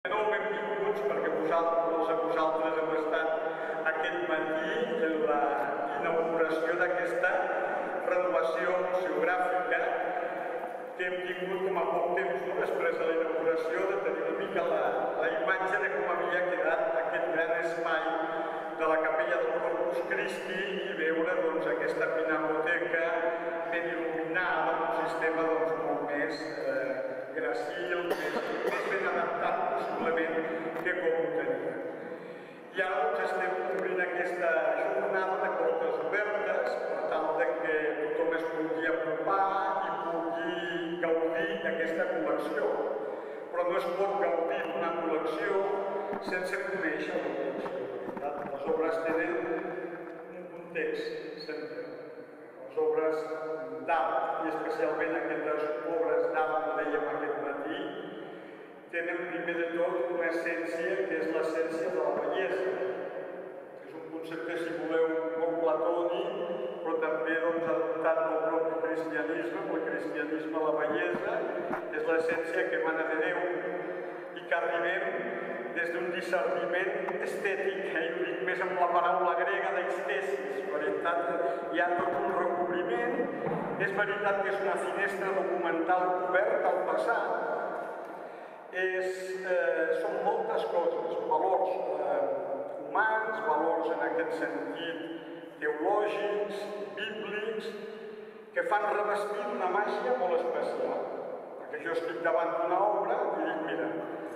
No, benvinguts, perquè molts de vosaltres heu estat aquest matí en la inauguració d'aquesta renovació museogràfica que hem tingut com a poc temps després de la inauguració de tenir una mica la imatge de com havia quedat aquest gran espai de la capella del Corpus Christi i veure aquesta pinacoteca ben il·luminada, un sistema molt més gracil, més ben adaptat possiblement que com ho tenia. I ara estem obrint aquesta jornada de portes obertes per tal que tothom es pugui apropar i pugui gaudir d'aquesta col·lecció. Però no es pot gaudir d'una col·lecció sense conèixer la col·lecció. Les obres tenen un context sempre. Les obres d'art, i especialment aquestes obres d'art que dèiem aquest matí, tenen primer de tot una essència que és l'essència de la bellesa. És un concepte, si voleu, molt platònic, però també adoptat pel propi cristianisme. El cristianisme, la bellesa, és l'essència que emana de Déu i que arribem des d'un discerniment estètic, i ho dic més amb la paraula grega d'estesis. Hi ha tot un recobriment. És veritat que és una finestra documental oberta al passat. Són moltes coses, valors humans, valors en aquest sentit teològics, bíblics, que fan revestir una màgia molt especial. Perquè jo estic davant d'una obra i dic, mira,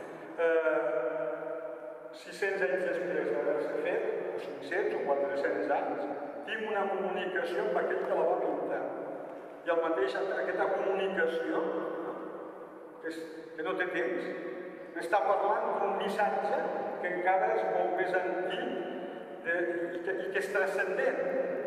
600 anys després d'haver-se fet, o 500 o 400 anys, tinc una comunicació amb aquell que la va pintar. I el mateix, aquesta comunicació, que no té temps, m'està parlant d'un missatge que encara és molt més antic i que és transcendent.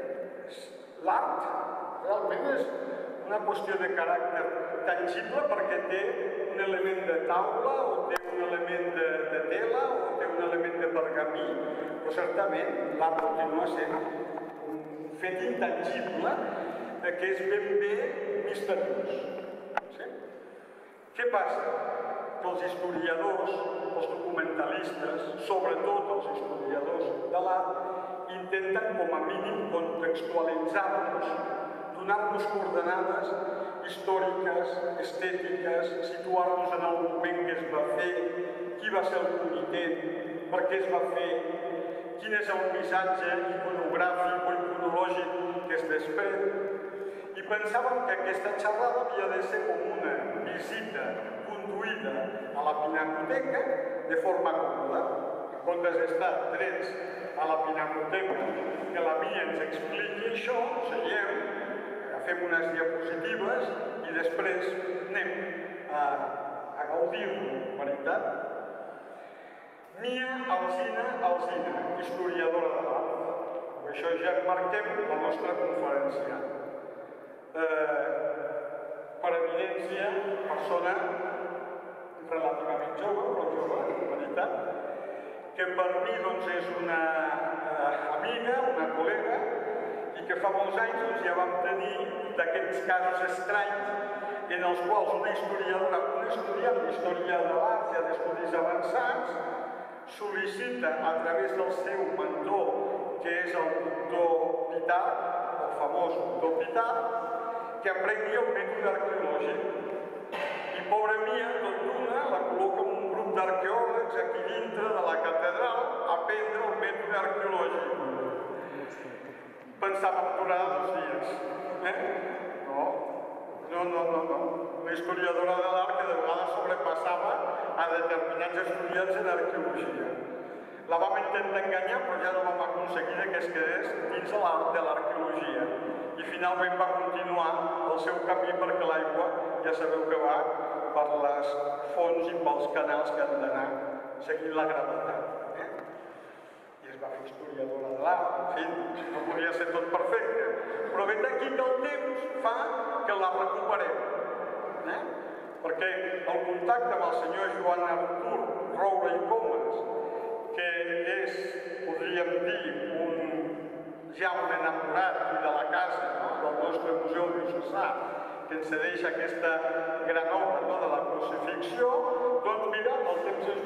L'art realment és una qüestió de caràcter tangible perquè té un element de taula o té un element de tela o té un element de pergamí, però certament l'art continua sent un fet intangible que és ben bé misteriós. Què passa? Que els historiadors, els documentalistes, sobretot els historiadors de l'art, intenten com a mínim contextualitzar-nos, donar-nos coordenades històriques, estètiques, situar-nos en el moment que es va fer, qui va ser el comitent, per què es va fer, quin és el missatge iconogràfic o iconològic que es desprèn. I pensàvem que aquesta xerrada havia de ser com una visita conduïda a la pinacoteca de forma còmoda. En comptes d'estar drets a la pinacoteca, que la Mia ens expliqui això, seiem, agafem unes diapositives i després anem a gaudir-ho, veritat? Mia Alsina, historiadora de l'art. Amb això ja marquem la nostra conferència. Per evidència, persona relativament jove, però jove, en veritat, que per mi és una amiga, una col·lega, i que fa molts anys ja vam tenir d'aquests casos estranys en els quals una historiadora, un estudiant d'història de l'art i d'estudis avançats, sol·licita a través del seu mentor, que és el doctor Pitar, el famós doctor Pitar, que aprengui el mètode arqueològic. I pobra Mia, tot d'una, la col·loca en un grup d'arqueòlegs aquí dintre de la catedral a aprendre el mètode arqueològic. Pensàvem durar 2 dies. No. Una historiadora de l'art que de vegades sobrepassava a determinats estudiants en arqueologia. La vam intentar enganyar, però ja no vam aconseguir que es quedés dins de l'arqueologia. I finalment va continuar el seu camí perquè l'aigua, ja sabeu que va per les fonts i pels canals que han d'anar seguint la gravetat. I es va fer historiadora de l'art, en fi, no podia ser tot perfecte. Però vet aquí que el temps fa que la recuperem. Perquè el contacte amb el senyor Joan Artur Roura i Comas, que és, podríem dir, un Jaume enamorat i de la casa del nostre Museu Diocesà, que ens cedeix aquesta gran obra de la crucifixió, doncs mira, el temps ens posa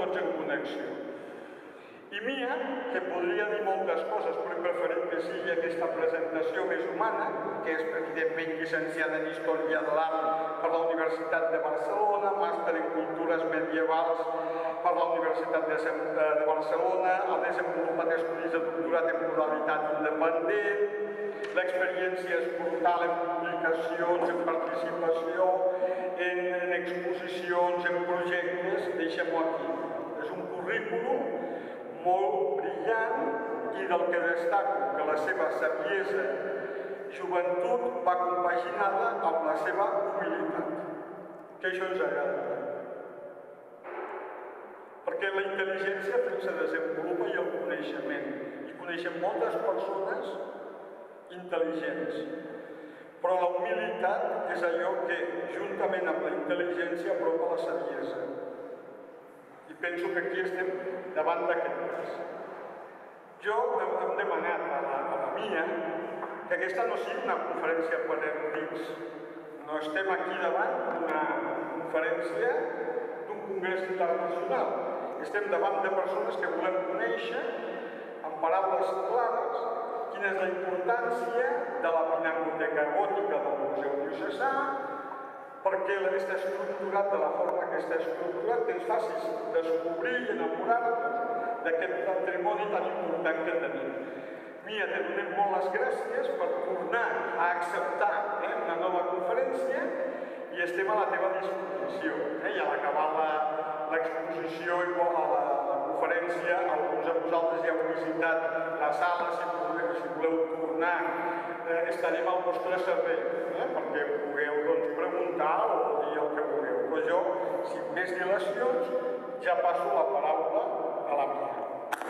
tots en connexió. I Mia, que podria dir moltes coses, però he preferit que sigui aquesta presentació més humana, que és evidentment llicenciada en Història de l'Art per la Universitat de Barcelona, màster en Cultures Medievals per la Universitat de Barcelona, ha desenvolupat estudis de doctorat en modalitat independent, l'experiència és brutal en publicacions, en participació, en exposicions, en projectes, deixem-ho aquí. És un currículum molt brillant i del que destaco que la seva saviesa joventut va compaginada amb la seva humilitat, que això ens agrada. Perquè la intel·ligència se desenvolupa i el coneixement. I coneixem moltes persones intel·ligents, però la humilitat és allò que, juntament amb la intel·ligència, apropa la saviesa. I penso que aquí estem davant d'aquest cas. Jo hem demanat a la Mia que aquesta no sigui una conferència per erudits. No estem aquí davant d'una conferència d'un congrés internacional. Estem davant de persones que volem conèixer, amb paraules clares, quina és la importància de la Pinacoteca Gòtica del Museu Diocesà, perquè està estructurat de la forma que està estructurat, que ens faci descobrir i enamorar-nos d'aquest patrimoni tan important que tenim. Mia, te donem molt les gràcies per tornar a acceptar una nova conferència i estem a la teva disposició. I a l'acabar l'exposició i a la conferència, alguns de vosaltres ja heu visitat la sala, si voleu tornar, estarem al vostre servei, perquè pugueu preguntar o dir el que vulgueu. Però jo, sin més dilacions, ja passo la paraula a la Mia.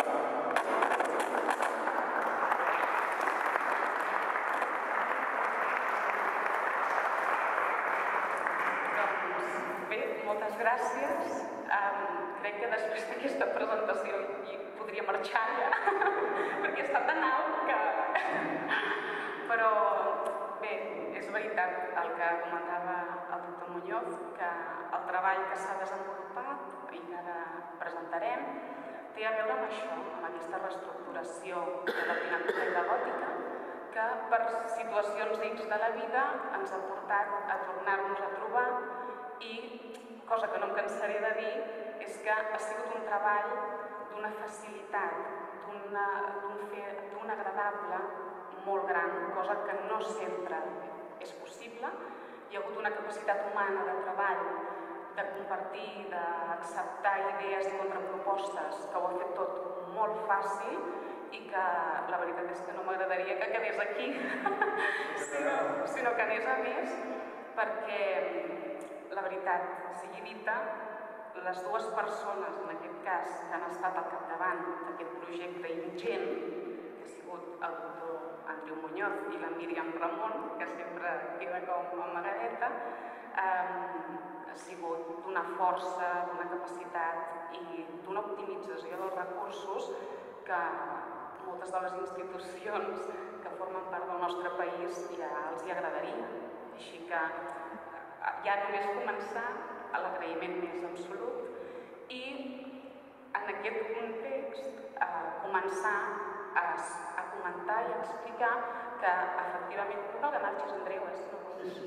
Bé, moltes gràcies. Crec que després d'aquesta presentació podria marxar ja, perquè està tan alt que... Però bé, és veritat el que comentava el doctor Muñoz, que el treball que s'ha desenvolupat i que ara presentarem té a veure amb això, amb aquesta reestructuració de la Pinacoteca Gòtica, que per situacions dins de la vida ens ha portat a tornar-nos a trobar i, cosa que no em cansaré de dir, és que ha sigut un treball d'una facilitat, d'un agradable molt gran, cosa que no sempre és possible. Hi ha hagut una capacitat humana de treball, de compartir, d'acceptar idees i contrapropostes, que ho ha fet tot molt fàcil i que la veritat és que no m'agradaria que quedés aquí, sinó que anés a més, perquè la veritat sigui dita, les dues persones, en aquest cas, que han estat al capdavant d'aquest projecte ingent, que ha sigut el doctor Andreu Muñoz i la Míriam Ramon, que sempre queda com a amagadeta, ha sigut d'una força, d'una capacitat i d'una optimització dels recursos que moltes de les institucions que formen part del nostre país ja els hi agradaria. Així que ja només començar a l'agraïment més absolut i en aquest context començar a comentar i a explicar que efectivament... No, que marxes, Andreu, no vols?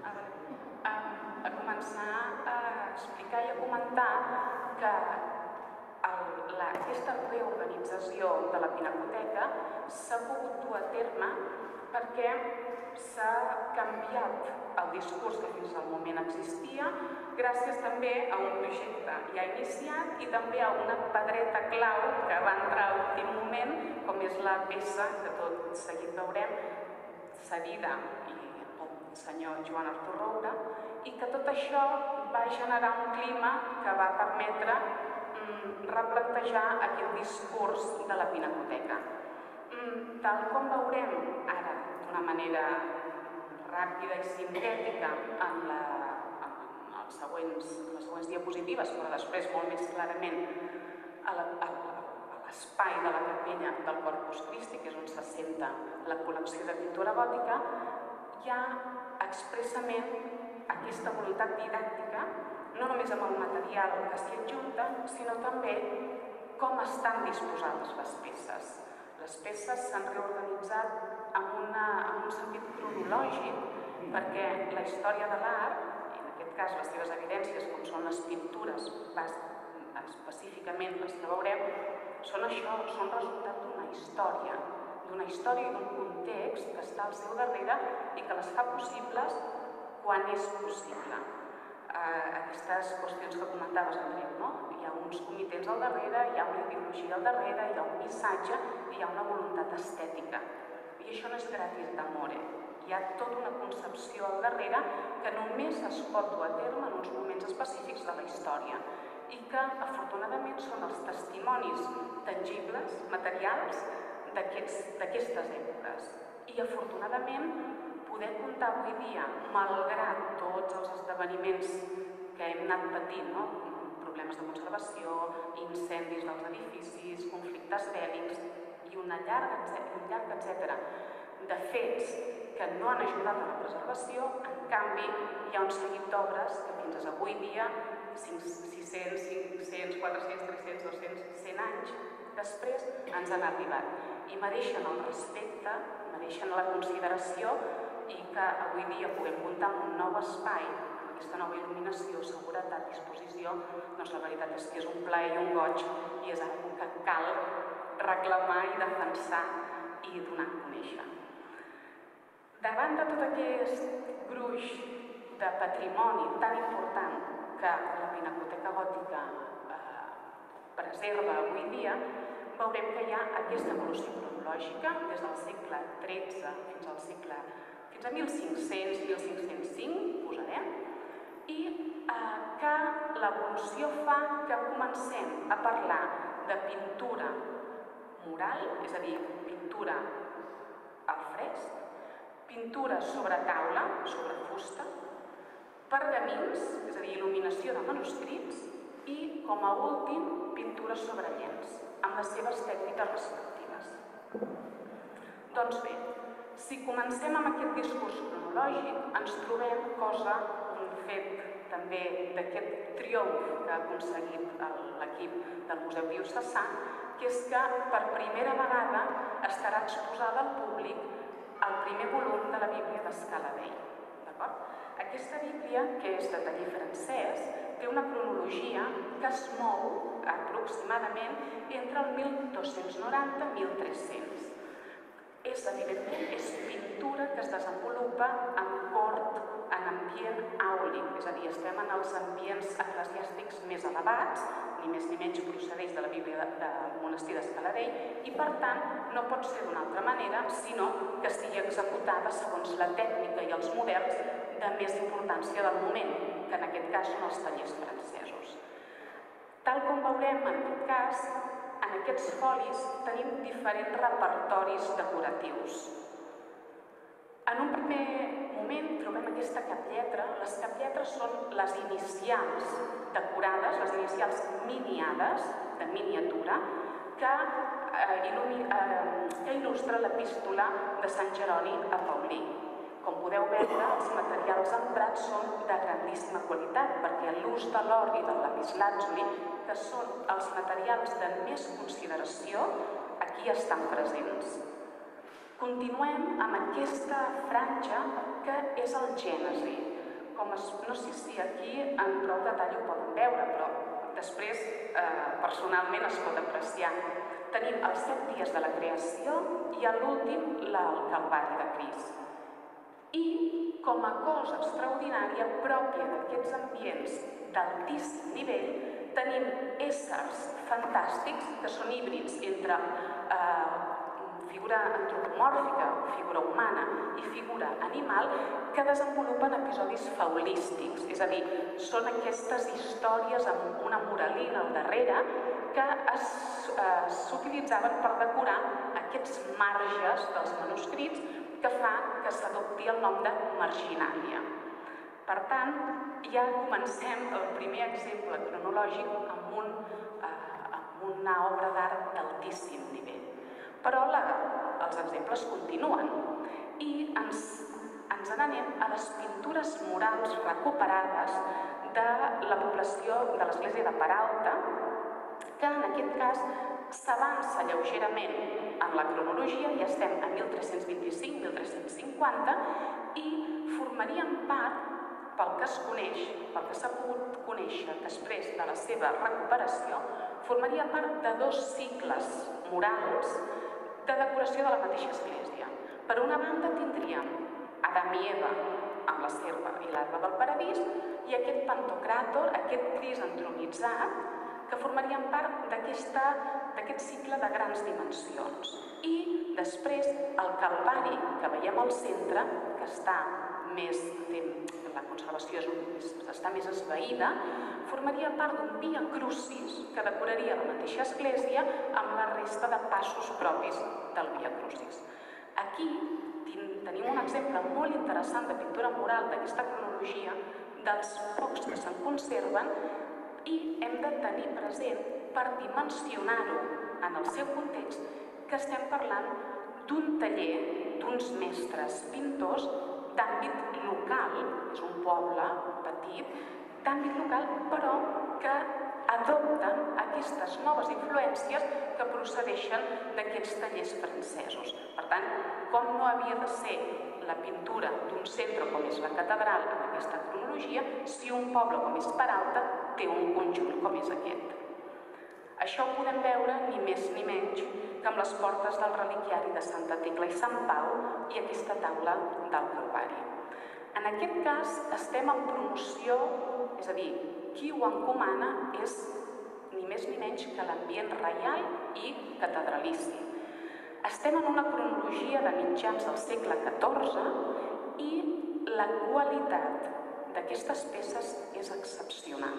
A començar a explicar i a comentar que aquesta reorganització de la Pinacoteca s'ha pogut dur a terme perquè s'ha canviat el discurs que fins al moment existia, gràcies també a un projecte ja iniciat i també a una pedreta clau que va entrar a l'últim moment, com és la peça que tot seguit veurem, cedida pel senyor Joan Artur Roura, i que tot això va generar un clima que va permetre replantejar aquest discurs de la Pinacoteca. Tal com veurem ara d'una manera ràpida i sintètica en les següents diapositives, però després molt més clarament a l'espai de la capella del Corpus Christi, que és on s'assenta la col·lecció de pintura gòtica, hi ha expressament aquesta voluntat didàctica no només amb el material que s'hi adjunta, sinó també com estan disposades les peces. Les peces s'han reorganitzat amb un sentit cronològic perquè la història de l'art, i en aquest cas les seves evidències, com són les pintures, específicament les que veurem, són això, són resultat d'una història i d'un context que està al seu darrere i que les fa possibles quan és possible. Aquestes qüestions que comentaves, Andreu, no? Hi ha uns comitents al darrere, hi ha una ideologia al darrere, hi ha un missatge i hi ha una voluntat estètica. I això no és gratis d'amore. Hi ha tota una concepció al darrere que només es pot dur a terme en uns moments específics de la història i que, afortunadament, són els testimonis tangibles, materials, d'aquestes èpoques. I, afortunadament, poder comptar avui dia, malgrat tots els esdeveniments que hem anat patint, no? Problemes de conservació, incendis dels edificis, conflictes bèl·lics i un llarg etcètera de fets que no han ajudat a la preservació, en canvi hi ha un seguit d'obres que fins avui dia, 600, 500, 400, 300, 200, 100 anys després ens han arribat i mereixen el respecte, mereixen la consideració i que avui dia puguem comptar amb un nou espai, amb aquesta nova il·luminació, seguretat, disposició, doncs la veritat és que és un plaer i un goig i és una que cal reclamar i defensar i donar a conèixer. Davant de tot aquest gruix de patrimoni tan important que la Pinacoteca Gòtica preserva avui dia, veurem que hi ha aquesta evolució cronològica des del segle XIII fins a 1500, 1505, posarem, i que l'evolució fa que comencem a parlar de pintura mural, és a dir, pintura al fresc, pintura sobre taula, sobre fusta, pergamins, és a dir, il·luminació de manuscrits, i, com a últim, pintura sobre llenç, amb les seves tècniques respectives. Doncs bé, si comencem amb aquest discurs cronològic, ens trobem un fet també d'aquest triomf que ha aconseguit l'equip del Museu Diocesà, que és que per primera vegada estarà exposada al públic el primer volum de la Bíblia d'Escala Dei. Aquesta Bíblia, que és de taller francès, té una cronologia que es mou aproximadament entre el 1290 i 1300. Evidentment, és pintura que es desenvolupa en cort, en ambient àulic, és a dir, estem en els ambients eclesiàstics més elevats, ni més ni menys procedeix de la Bíblia del monestir d'Escala Dei, i per tant no pot ser d'una altra manera, sinó que estigui executada segons la tècnica i els models de més importància del moment, que en aquest cas són els tallers francesos. Tal com veurem en aquest cas, en aquests folis tenim diferents repertoris decoratius. En un primer moment trobem aquesta caplletra. Les caplletres són les inicials decorades, les inicials miniades, de miniatura, que il·lustra l'epístola de Sant Jeroni a Paulí. Com podeu veure, els materials emprats són de grandíssima qualitat, perquè l'ús de l'or i del lapislàtzuli, que són els materials de més consideració, aquí estan presents. Continuem amb aquesta franja que és el Gènesi. No sé si aquí en prou detall ho poden veure, però després personalment es pot apreciar. Tenim els 7 dies de la creació i a l'últim el Calvari de Crist. I, com a cosa extraordinària pròpia d'aquests ambients d'altíssim nivell, tenim éssers fantàstics que són híbrids entre figura antropomòrfica, figura humana i figura animal, que desenvolupen episodis faulístics, és a dir, són aquestes històries amb una moralina al darrere que s'utilitzaven per decorar aquests marges dels manuscrits que fa que s'adopti el nom de marginàlia. Per tant, ja comencem el primer exemple cronològic amb una obra d'art d'altíssim nivell. Però els exemples continuen i ens n'anem a les pintures murals recuperades de la població de l'església de Peralta, que en aquest cas s'avança lleugerament en la cronologia, ja estem a 1325-1350, i formarien part, pel que es coneix, pel que s'ha pogut conèixer després de la seva recuperació, formaria part de 2 cicles morals de decoració de la mateixa església. Per una banda tindríem Adam i Eva amb la serva i l'arbre del paradís i aquest Pantocràtor, aquest Crist entronitzat, que formarien part d'aquest cicle de grans dimensions. I després el Calvari, que veiem al centre, que està més, la conservació està més esvaïda, formaria part d'un Via Crucis que decoraria la mateixa església amb la resta de passos propis del Via Crucis. Aquí tenim un exemple molt interessant de pintura mural d'aquesta cronologia, dels pocs que se'n conserven, i hem de tenir present, per dimensionar-ho en el seu context, que estem parlant d'un taller d'uns mestres pintors d'àmbit local, és un poble petit, d'àmbit local, però que adopten aquestes noves influències que procedeixen d'aquests tallers francesos. Per tant, com no havia de ser la pintura d'un centre com és la catedral en aquesta cronologia, si un poble com és Peralta té un conjunt com és aquest. Això ho podem veure ni més ni menys que amb les portes del reliquiari de Santa Tecla i Sant Pau i aquesta taula del Calvari. En aquest cas estem en promoció, és a dir, qui ho encomana és ni més ni menys que l'ambient reial i catedralici. Estem en una cronologia de mitjans del segle XIV i la qualitat d'aquestes peces és excepcional.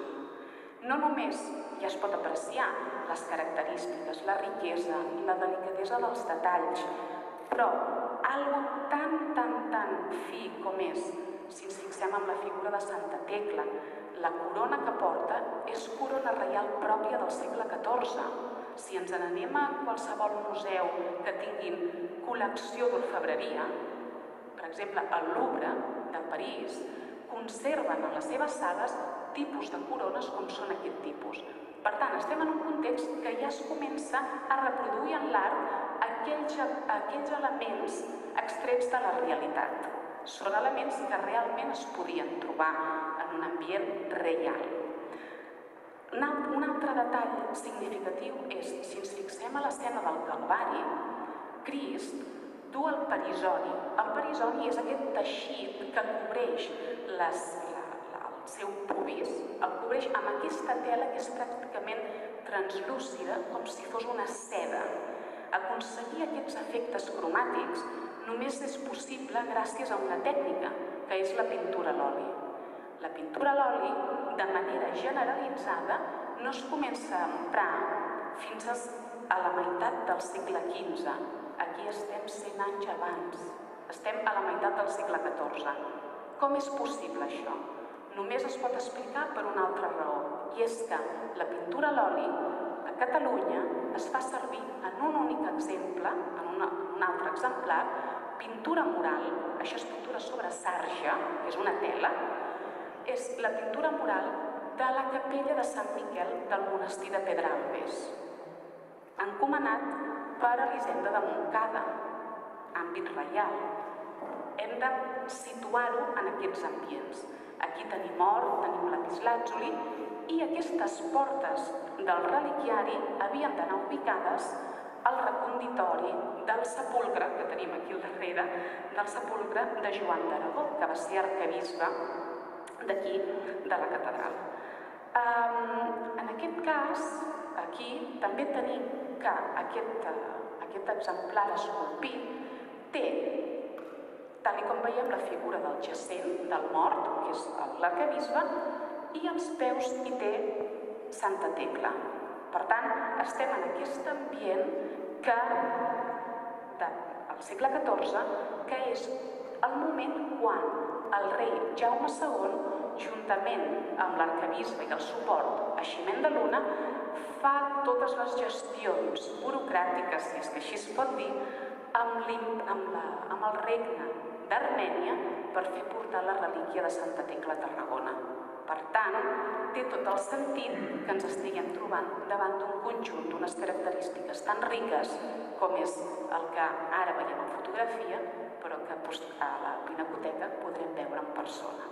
No només ja es pot apreciar les característiques, la riquesa, la delicadesa dels detalls, però algo tan fi com és, si ens fixem en la figura de Santa Tecla, la corona que porta és corona reial pròpia del segle XIV. Si ens n'anem a qualsevol museu que tinguin col·lecció d'orfebreria, per exemple, el Louvre de París, conserven en les seves sales tipus de corones com són aquest tipus. Per tant, estem en un context que ja es comença a reproduir en l'art aquells elements extrets de la realitat. Són elements que realment es podien trobar en un ambient reial. Un altre detall significatiu és, si ens fixem a l'escena del Calvari, Crist du el perisoni. El perisoni és aquest teixit que cobreix el seu pubis, el cobreix amb aquesta tela que és pràcticament translúcida, com si fos una seda. Aconseguir aquests efectes cromàtics només és possible gràcies a una tècnica, que és la pintura a l'oli. La pintura a l'oli, de manera generalitzada, no es comença a emprar fins a la meitat del segle XV. Aquí estem 100 anys abans. Estem a la meitat del segle XIV. Com és possible això? Només es pot explicar per una altra raó, i és que la pintura a l'oli a Catalunya es fa servir en un únic exemple, en un altre exemplar, pintura mural, això és pintura sobre sarja, que és una tela, és la pintura mural de la capella de Sant Miquel del monestir de Pedralbes, encomanat per Elisenda de Montcada, àmbit reial. Hem de situar-ho en aquests ambients. Aquí tenim or, tenim lapislàtzuli, i aquestes portes del reliquiari havien d'anar ubicades al reconditori del sepulcre, que tenim aquí al darrere, del sepulcre de Joan d'Aragó, que va ser arquebisbe d'aquí, de la catedral. En aquest cas, aquí també tenim que aquest exemplar esculpit té, tal com veiem, la figura del jacent, del mort, que és l'arquebisbe, i als peus hi té Santa Tecla. Per tant, estem en aquest ambient del segle XIV, que és el moment quan el rei Jaume II, juntament amb l'arquebisbe i el suport a Ximent de Luna, fa totes les gestions burocràtiques, si és que així es pot dir, amb el regne d'Armènia per fer portar la relíquia de Santa Tecla a Tarragona. Per tant, té tot el sentit que ens estiguem trobant davant d'un conjunt d'unes característiques tan riques com és el que ara veiem en fotografia, però que a la Pinacoteca podrem veure en persona.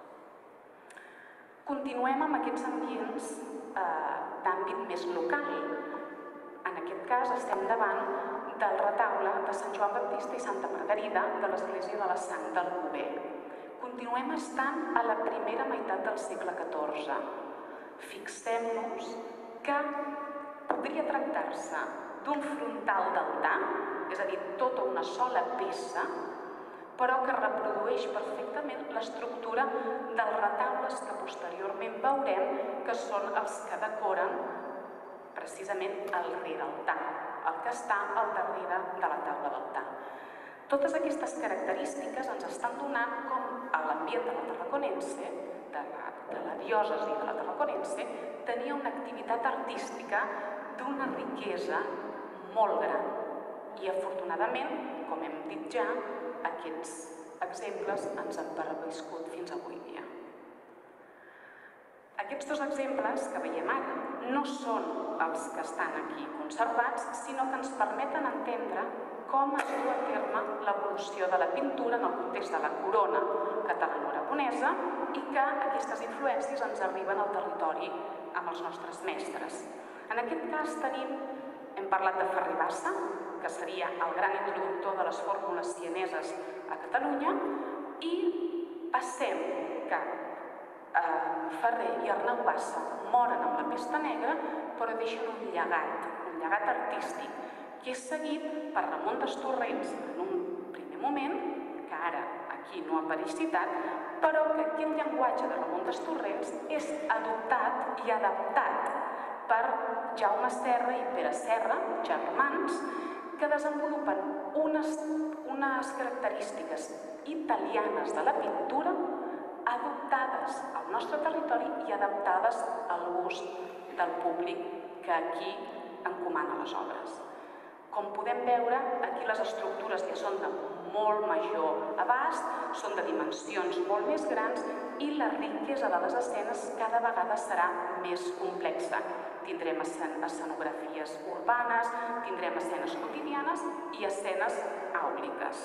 Continuem amb aquests ambients d'àmbit més local. En aquest cas estem davant del retaule de Sant Joan Baptista i Santa Margarida de l'Església de la Sang del Bover. Continuem estant a la primera meitat del segle XIV. Fixem-nos que podria tractar-se d'un frontal d'altar, és a dir, tota una sola peça, però que reprodueix perfectament l'estructura dels retaules que posteriorment veurem que són els que decoren precisament el rerealtar, el que està al darrere de la taula d'altar. Totes aquestes característiques ens estan donant com a l'ambient de la Tarraconense, de la diòcesi de la Tarraconense, tenia una activitat artística d'una riquesa molt gran. I afortunadament, com hem dit ja, aquests exemples ens han perviscut fins avui dia. Aquests dos exemples que veiem ara no són els que estan aquí conservats, sinó que ens permeten entendre com es du a terme l'evolució de la pintura en el context de la corona catalano-aragonesa i que aquestes influències ens arriben al territori amb els nostres mestres. En aquest cas hem parlat de Ferrer Bassa, que seria el gran introductor de les fórmules sieneses a Catalunya, i passem que Ferrer i Arnau Bassa moren amb la pesta negra, però deixen un llegat artístic, que és seguit per Ramon d'Estorrents en un primer moment, que ara aquí no apareix citat, però que aquest llenguatge de Ramon d'Estorrents és adoptat i adaptat per Jaume Serra i Pere Serra, germans, que desenvolupen unes característiques italianes de la pintura adoptades al nostre territori i adaptades al gust del públic que aquí encomana les obres. Com podem veure, aquí les estructures ja són de molt major abast, són de dimensions molt més grans i la riquesa de les escenes cada vegada serà més complexa. Tindrem escenografies urbanes, tindrem escenes quotidianes i escenes àuliques.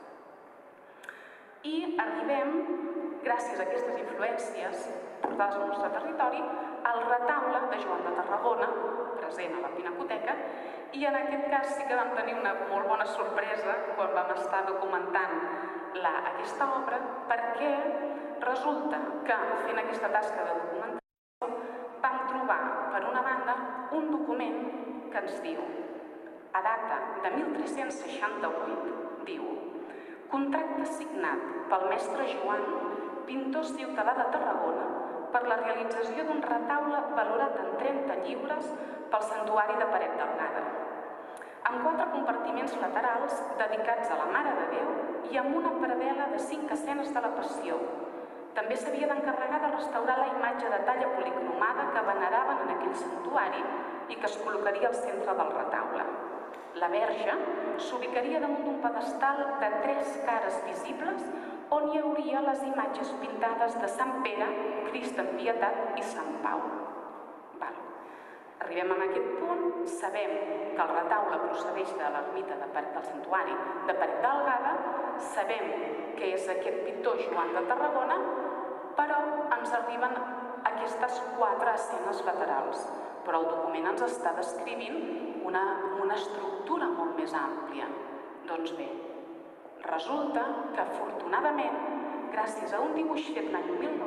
I arribem, gràcies a aquestes influències portades al nostre territori, al retaule de Joan de Tarragona, present a la Pinacoteca, i en aquest cas sí que vam tenir una molt bona sorpresa quan vam estar documentant aquesta obra, perquè resulta que fent aquesta tasca de documentació vam trobar, per una banda, un document que ens diu, a data de 1368, diu: contracte signat pel mestre Joan, pintor ciutadà de Tarragona, per la realització d'un retaule valorat en 30 lliures pel santuari de Paret Delgada, amb 4 compartiments laterals dedicats a la Mare de Déu i amb una predel·la de 5 escenes de la Passió. També s'havia d'encarregar de restaurar la imatge de talla policromada que veneraven en aquell santuari i que es col·locaria al centre del retaule. La Verge s'ubicaria damunt d'un pedestal de 3 cares visibles on hi hauria les imatges pintades de Sant Pere, Crist en Pietat i Sant Pau. Arribem a aquest punt, sabem que el retaule procedeix de l'ermita del santuari de Paret Delgada, sabem que és aquest pintor Joan de Tarragona, però ens arriben aquestes 4 escenes laterals. Però el document ens està descrivint una estructura molt més àmplia. Doncs bé, resulta que afortunadament, gràcies a un dibuix fet l'any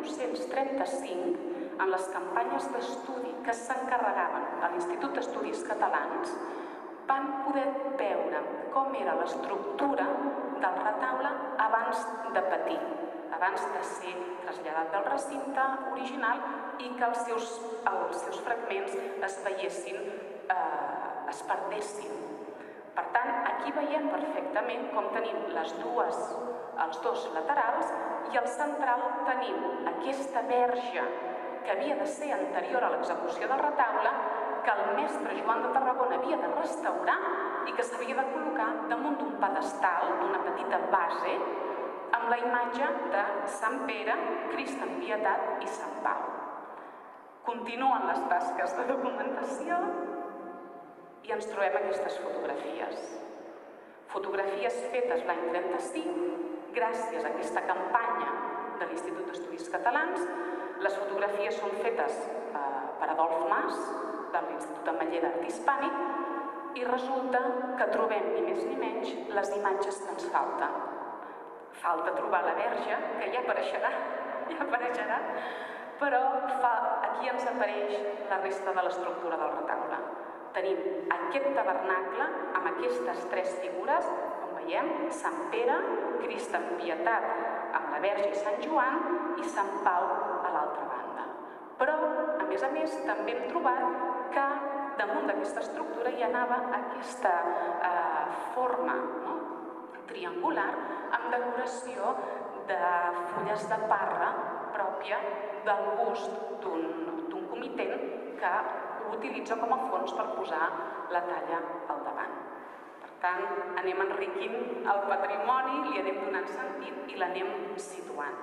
1935, en les campanyes d'estudi que s'encarregaven a l'Institut d'Estudis Catalans, van poder veure com era l'estructura del retaule abans de patir, abans de ser traslladat del recinte original i que els seus fragments es veiessin, es perdessin. Per tant, aquí veiem perfectament com tenim els dos laterals i al central tenim aquesta verge que havia de ser anterior a l'execució del retaule, que el mestre Joan de Tarragona havia de restaurar i que s'havia de col·locar damunt d'un pedestal, d'una petita base, amb la imatge de Sant Pere, Crist en Pietat i Sant Pau. Continuen les tasques de documentació i ens trobem aquestes fotografies. Fotografies fetes l'any 35, gràcies a aquesta campanya de l'Institut d'Estudis Catalans. Les fotografies són fetes per Adolf Mas, de l'Institut Ametller d'Art Hispànic, i resulta que trobem ni més ni menys les imatges que ens falten. Falta trobar la Verge, que ja apareixerà, però aquí ens apareix la resta de l'estructura del retaule. Tenim aquest tabernacle amb aquestes tres figures, com veiem, Sant Pere, Crist en Pietat amb la Verge i Sant Joan i Sant Pau a l'altra banda. Però, a més, també hem trobat que damunt d'aquesta estructura hi anava aquesta forma triangular amb decoració de fulles de parra pròpia del bust d'un comitent que ho utilitza com a fons per posar la talla al davant. Per tant, anem enriquint el patrimoni, li anem donant sentit i l'anem situant.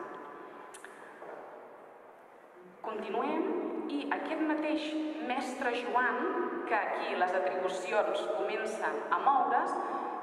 Continuem, i aquest mateix mestre Joan, que aquí les atribucions comencen a moure's,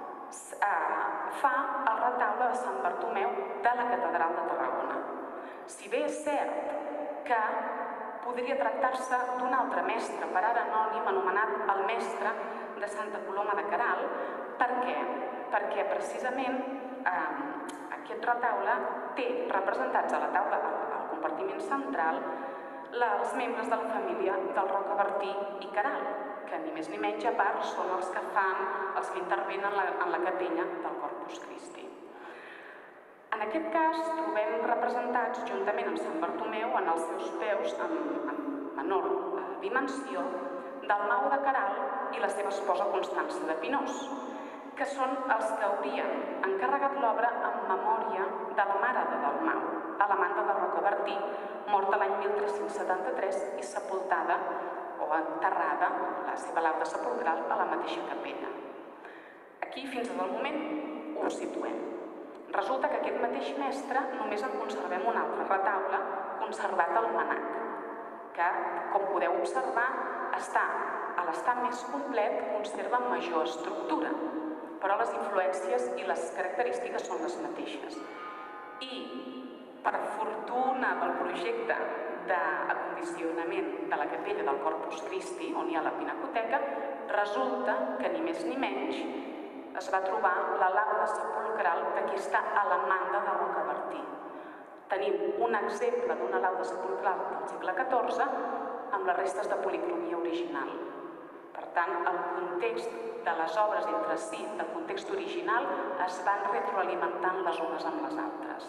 fa el retaule de Sant Bartomeu de la Catedral de Tarragona. Si bé és cert que podria tractar-se d'un altre mestre, per ara anònim, anomenat el mestre de Santa Coloma de Queralt. Per què? Perquè precisament aquest retaule té representats a la taula, al compartiment central, els membres de la família del Rocabertí i Queralt, que ni més ni menys a part són els que intervenen en la capella del Corpus Christi. En aquest cas trobem representats, juntament amb Sant Bartomeu, en els seus peus, amb menor dimensió, Dalmau de Queralt i la seva esposa Constança de Pinós, que són els que haurien encarregat l'obra en memòria de la mare de Dalmau, Alamanda de Rocabertí, morta l'any 1373 i sepultada o enterrada, la seva lauda sepulcral, a la mateixa capella. Aquí, fins al moment, ho situem. Resulta que aquest mateix mestre només en conservem un altre retaule, conservat al Manac, que, com podeu observar, a l'estat més complet conserva major estructura, però les influències i les característiques són les mateixes. I, per fortuna del projecte d'acondicionament de la capella del Corpus Christi, on hi ha la pinacoteca, resulta que ni més ni menys es va trobar la lauda sepulcral d'aquesta Alamanda de Rocabertí. Tenim un exemple d'una lauda sepulcral del segle XIV amb les restes de policromia original. Per tant, el context de les obres entre si, del context original, es van retroalimentant les unes amb les altres.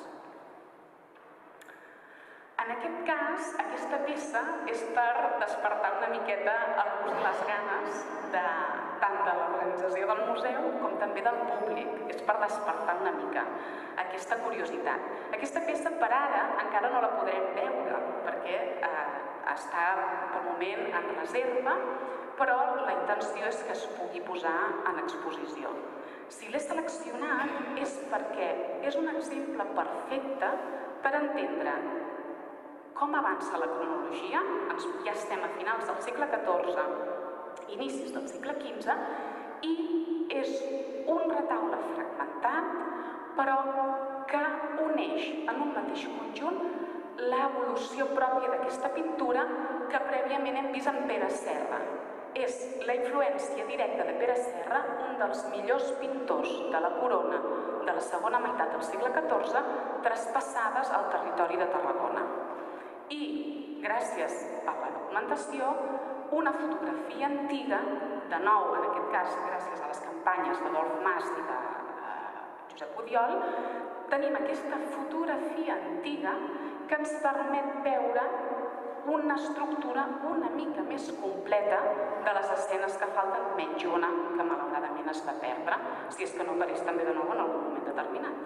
En aquest cas, aquesta peça és per despertar una miqueta el gust i les ganes tant de l'organització del museu com també del públic. És per despertar una mica aquesta curiositat. Aquesta peça per ara encara no la podrem veure perquè està pel moment en reserva, però la intenció és que es pugui posar en exposició. Si l'he seleccionat és perquè és un exemple perfecte per entendre com avança la cronologia. Ja estem a finals del segle XIV, inicis del segle XV, i és un retaule fragmentat, però que uneix en un mateix conjunt l'evolució pròpia d'aquesta pintura que prèviament hem vist en Pere Serra. És la influència directa de Pere Serra, un dels millors pintors de la corona de la segona meitat del segle XIV, traspassades al territori de Tarragona. I, gràcies a la documentació, una fotografia antiga, de nou, en aquest cas, gràcies a les campanyes d'Adolf Mas i de Josep Odiol, tenim aquesta fotografia antiga que ens permet veure una estructura una mica més completa de les escenes que falten, menys una que malauradament es va perdre, si és que no apareix també de nou en algun moment determinat.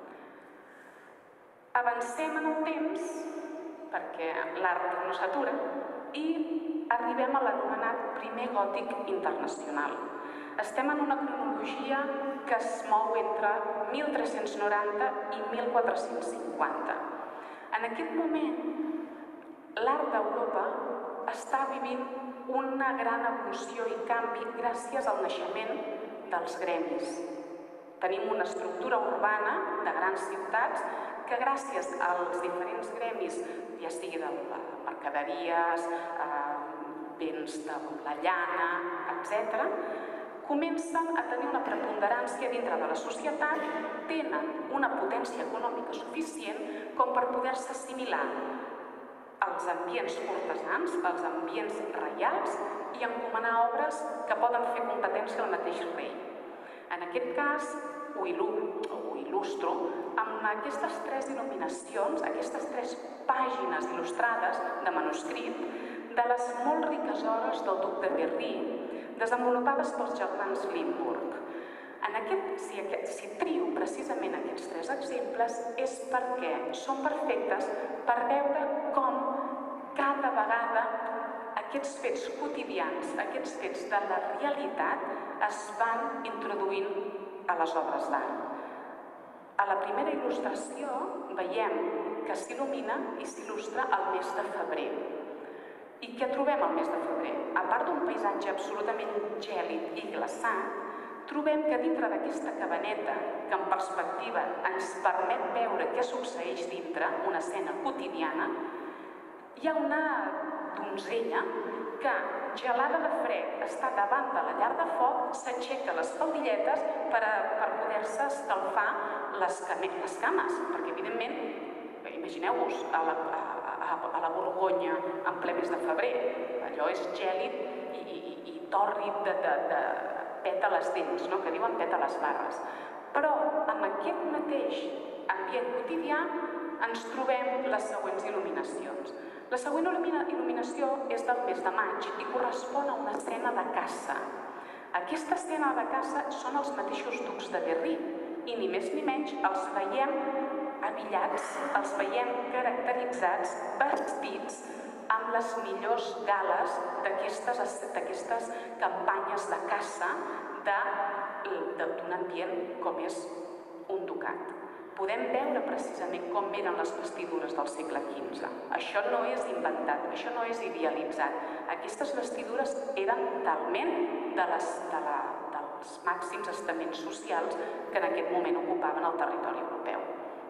Avancem en el temps, perquè l'art no s'atura, i arribem a l'anomenat primer gòtic internacional. Estem en una cronologia que es mou entre 1390 i 1450. En aquest moment, l'art d'Europa està vivint una gran evolució i canvi gràcies al naixement dels gremis. Tenim una estructura urbana de grans ciutats que gràcies als diferents gremis, ja sigui de mercaderies, béns de la llana, etc., comencen a tenir una preponderància dintre de la societat, tenen una potència econòmica suficient com per poder-se assimilar als ambients cortesans, als ambients reials i encomanar obres que poden fer competència al mateix rei. En aquest cas, ho il·lustro amb aquestes 3 il·luminacions, aquestes 3 pàgines il·lustrades de manuscrit de les molt riques obres del duc de Berry, desenvolupades pels germans Limburg. Si trio precisament aquests 3 exemples és perquè són perfectes per veure com cada vegada aquests fets quotidians, aquests fets de la realitat es van introduint a les obres d'art. A la primera il·lustració veiem que s'il·lumina i s'il·lustra el mes de febrer. I què trobem al mes de febrer? A part d'un paisatge absolutament gèlid i glaçat, trobem que dintre d'aquesta cabaneta, que en perspectiva ens permet veure què succeeix dintre, una escena quotidiana, hi ha una donzella que, gelada de fred, està davant de la llar de foc, s'aixeca les faldilletes per poder-se escalfar les cames, perquè evidentment, imagineu-vos, a la Borgonya en ple mes de febrer, allò és gèlid i tòrrid de peta les dents, que diuen peta les barres. Però amb aquest mateix ambient quotidià ens trobem les següents il·luminacions. La següent il·luminació és del mes de maig i correspon a una escena de caça. Aquesta escena de caça són els mateixos ducs de Berry i ni més ni menys els veiem abillats, els veiem caracteritzats, vestits amb les millors gales d'aquestes campanyes de caça d'un ambient com és un ducat. Podem veure precisament com eren les vestidures del segle XV. Això no és inventat, això no és idealitzat. Aquestes vestidures eren talment dels màxims estaments socials que en aquest moment ocupaven el territori europeu.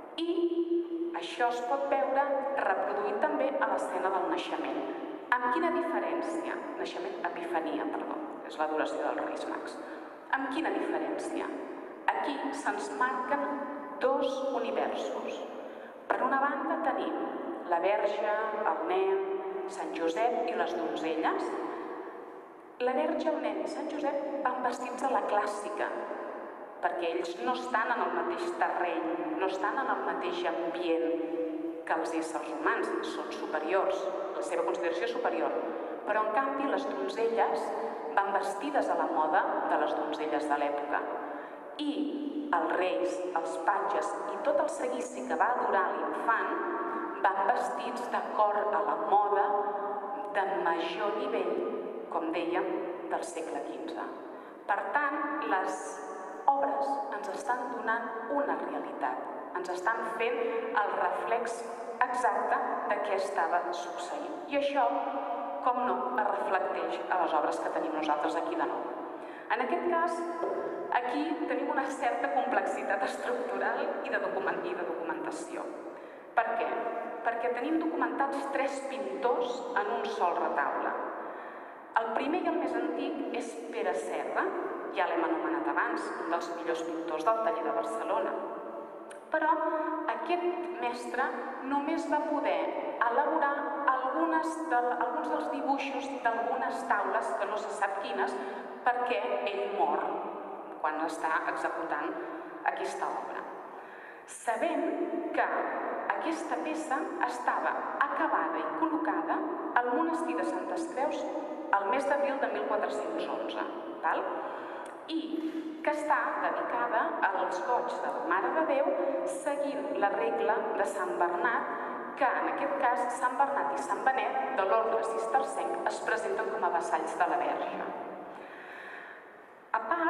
I això es pot veure reproduït també a l'escena del naixement. Amb quina diferència? Epifania, és l'adoració dels Reis Mags. Amb quina diferència? Aquí se'ns marquen 2 universos. Per una banda tenim la Verge, el nen, Sant Josep i les donzelles. La Verge, el nen i Sant Josep van vestits a la clàssica, perquè ells no estan en el mateix terreny, no estan en el mateix ambient que els éssers humans, són superiors, la seva consideració és superior. Però en canvi les donzelles van vestides a la moda de les donzelles de l'època. I els reis, els patges i tot el seguici que va adorar l'infant van vestits d'acord a la moda de major nivell, com dèiem, del segle XV. Per tant, les obres ens estan donant una realitat, ens estan fent el reflex exacte de què estava succeint. I això, com no, es reflecteix a les obres que tenim nosaltres aquí de nou. En aquest cas, aquí tenim una certa complexitat estructural i de documentació. Per què? Perquè tenim documentats 3 pintors en un sol retaule. El primer i el més antic és Pere Serra, ja l'hem anomenat abans, un dels millors pintors del taller de Barcelona. Però aquest mestre només va poder elaborar alguns dels dibuixos d'algunes taules, que no se sap quines, perquè ell mor quan està executant aquesta obra. Sabem que aquesta peça estava acabada i col·locada al monestir de Santes Creus el mes d'abril de 1411, i que està dedicada als goigs de la Mare de Déu seguint la regla de Sant Bernat, que en aquest cas Sant Bernat i Sant Benet de l'ordre cistercenc es presenten com a vassalls de la Verge. A part,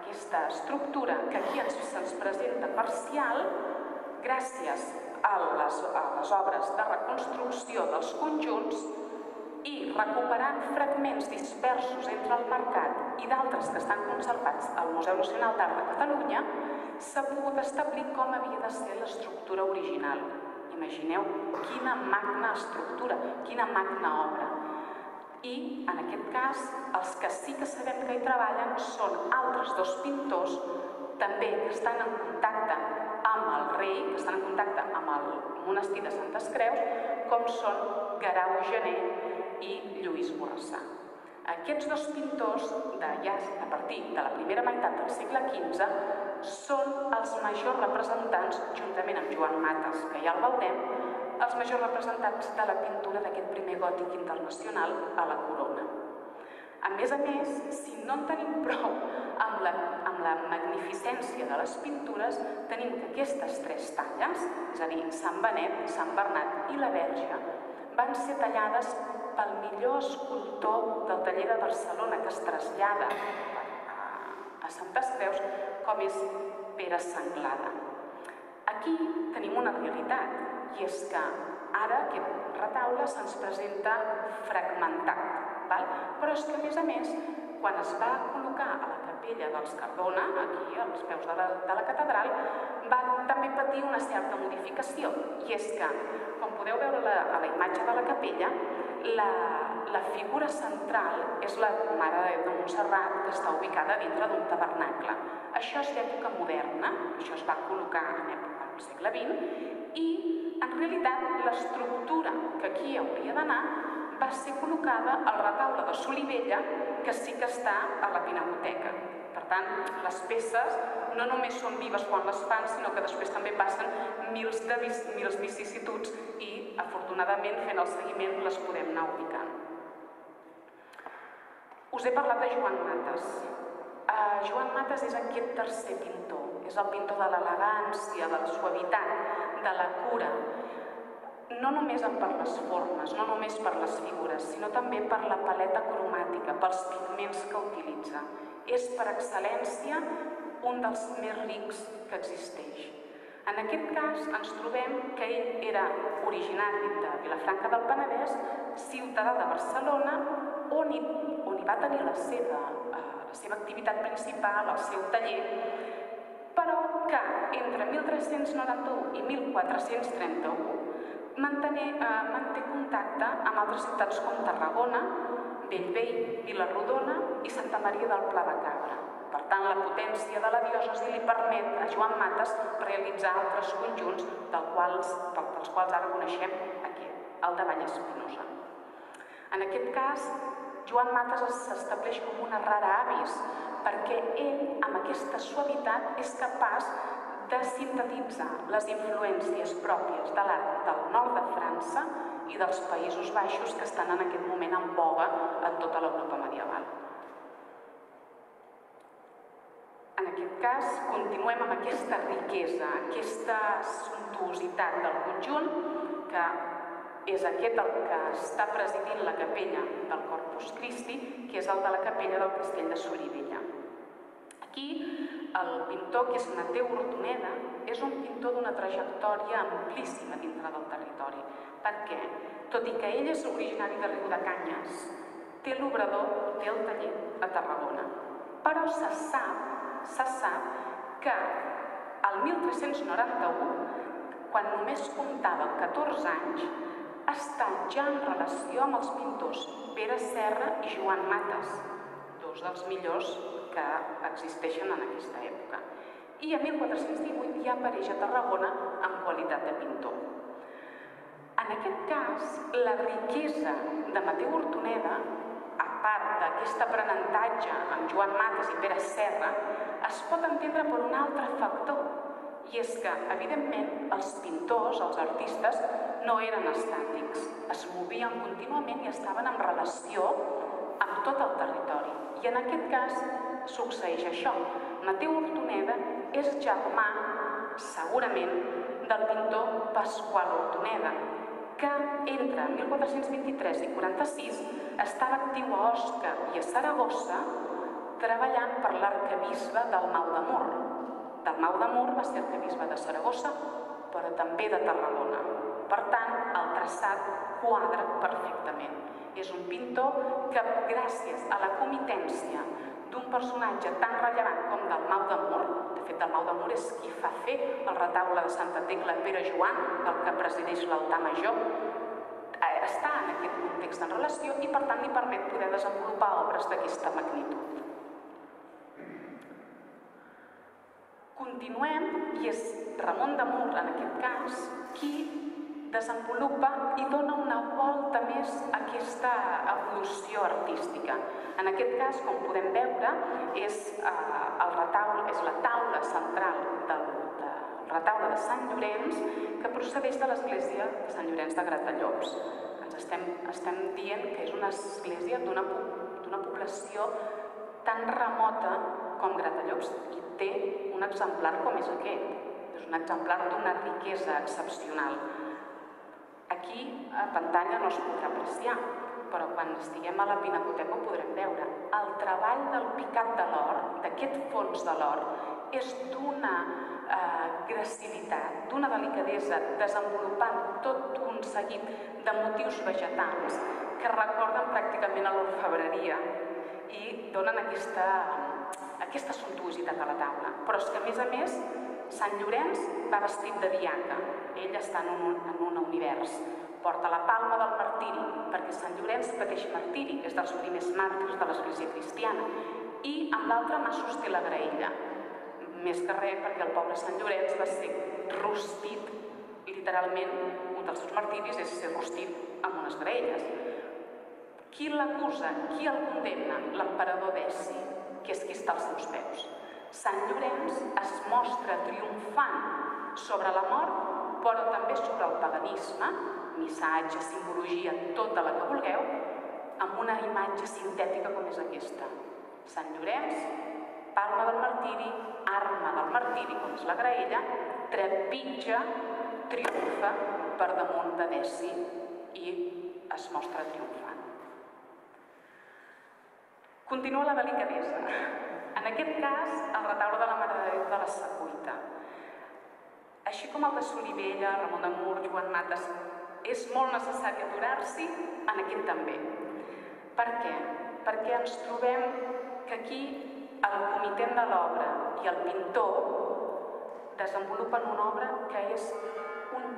aquesta estructura que aquí se'ns presenta parcial gràcies a les obres de reconstrucció dels conjunts i recuperant fragments dispersos entre el mercat i d'altres que estan conservats al Museu Nacional d'Art de Catalunya, s'ha pogut establir com havia de ser l'estructura original. Imagineu quina magna estructura, quina magna obra. I, en aquest cas, els que sí que sabem que hi treballen són altres dos pintors, també que estan en contacte amb el rei, que estan en contacte amb el monestir de Santes Creus, com són Guerau Gener i Lluís Borrassà. Aquests dos pintors, a partir de la primera meitat del segle XV, són els majors representants, juntament amb Joan Mates, que ja el veurem, els majors representants de la pintura d'aquest primer gòtic internacional a la corona. A més, si no en tenim prou amb la magnificència de les pintures, tenim que aquestes tres talles, és a dir, Sant Benet, Sant Bernat i la Verge, van ser tallades pel millor escultor del taller de Barcelona, que es trasllada a Santes Creus, com és Pere Sanglada. Aquí tenim una realitat, i és que ara aquest retaule se'ns presenta fragmentat, però és que, a més, quan es va col·locar a la capella dels Cardona, aquí als peus de la catedral, va també patir una certa modificació, i és que, com podeu veure a la imatge de la capella, la figura central és la Mare de Déu de Montserrat, que està ubicada dintre d'un tabernacle. Això és d'època moderna, això es va col·locar al segle XX, i en realitat l'estructura que aquí hauria d'anar va ser col·locada al retaule de Solivella, que sí que està a la Pinacoteca. Per tant, les peces no només són vives quan les fan, sinó que després també passen mils vicissituds i, afortunadament, fent el seguiment, les podem anar ubicant. Us he parlat de Joan Mates. Joan Mates és aquest tercer pintor. És el pintor de l'elegància, de la suavitat, de la cura. No només per les formes, no només per les figures, sinó també per la paleta cromàtica, pels pigments que utilitza. És per excel·lència un dels més rics que existeix. En aquest cas ens trobem que ell era originari de Vilafranca del Penedès, ciutadà de Barcelona, on hi va tenir la seva activitat principal, el seu taller, però que entre 1391 i 1431 manté contacte amb altres ciutats com Tarragona, Bellvei, Vila-rodona i Santa Maria del Pla de Cabra. Per tant, la potència de la diòcesi li permet a Joan Mates realitzar altres conjunts dels quals ara coneixem aquest, el de Vallespinosa. En aquest cas, Joan Mates s'estableix com una rara avis, perquè ell, amb aquesta suavitat, és capaç de sintetitzar les influències pròpies de l'art del nord de França i dels Països Baixos, que estan en aquest moment en voga en tota l'Europa medieval. En aquest cas, continuem amb aquesta riquesa, aquesta sumptuositat del conjunt, que és aquest el que està presidint la capella del Corpus Christi, que és el de la capella del Castell de Solivella. Aquí, el pintor, que és Mateu Hortoneda, és un pintor d'una trajectòria amplíssima dintre del territori, perquè, tot i que ell és originari de Riudecanyes, té l'obrador, té el taller a Tarragona, però se sap que el 1391, quan només comptava 14 anys, està ja en relació amb els pintors Pere Serra i Joan Mates, dos dels millors que existeixen en aquesta època. I a 1418 ja apareix a Tarragona en qualitat de pintor. En aquest cas, la riquesa de Mateu Hortoneda, a part d'aquest aprenentatge amb Joan Mates i Pere Serra, es pot entendre per un altre factor, i és que, evidentment, els pintors, els artistes, no eren estàtics, es movien contínuament i estaven en relació amb tot el territori. I en aquest cas succeeix això. Mateu Hortoneda és germà, segurament, del pintor Pasqual Hortoneda, que entre 1423 i 46 estava actiu a Osca i a Saragossa treballant per l'arquebisbe Dalmau de Mur. Dalmau de Mur va ser arquebisbe de Saragossa, però també de Tarragona. Per tant, el traçat quadra perfectament. És un pintor que, gràcies a la comitència d'un personatge tan rellevant com Dalmau de Mur, de fet, Dalmau de Mur és qui fa fer el retaule de Santa Tecla Pere Joan, el que presideix l'altar major, està en aquest context en relació i, per tant, li permet poder desenvolupar obres d'aquesta magnitud. Continuem, i és Ramon de Mur, en aquest cas, qui desenvolupa i dona una volta més a aquesta evolució artística. En aquest cas, com podem veure, és la taula central del retaule de Sant Llorenç, que procedeix de l'església de Sant Llorenç de Gratallops. Ens estem dient que és una església d'una població tan remota com Gratallops i té un exemplar com és aquest. És un exemplar d'una riquesa excepcional. Aquí a pantalla no es podrà apreciar, però quan estiguem a la Pinacoteca ho podrem veure. El treball del picat de l'or, d'aquest fons de l'or, és d'una gracilitat, d'una delicadesa, desenvolupant tot un seguit de motius vegetals que recorden pràcticament a l'orfebreria i donen aquesta suntuositat a la taula. Però és que, a més, Sant Llorenç va vestit de diaca. Ell està en un univers. Porta la palma del martiri, perquè Sant Llorenç pateix martiri, és dels primers màrtirs de l'Església cristiana, i amb l'altra mà sosté la graella. Més que res perquè el pobre Sant Llorenç va ser rostit, literalment, un dels seus martiris és ser rostit amb unes graelles. Qui l'acusa? Qui el condemna? L'emperador Deci, que és qui està als seus peus. Sant Llorenç es mostra triomfant sobre la mort, però també sobre el paganisme, missatge, simbologia, tota la que vulgueu, amb una imatge sintètica com és aquesta. Sant Llorenç, palma del martiri, arma del martiri, com és la graella, trepitja, triomfa per damunt de Deci i es mostra triomfant. Continua la delicadesa. En aquest cas, el retaule de la Mare de Déu de la Secuita. Així com el de Solivella, Ramon de Mur, Joan Mates, és molt necessari aturar-s'hi, en aquest també. Per què? Perquè ens trobem que aquí el comitent de l'obra i el pintor desenvolupen una obra que és un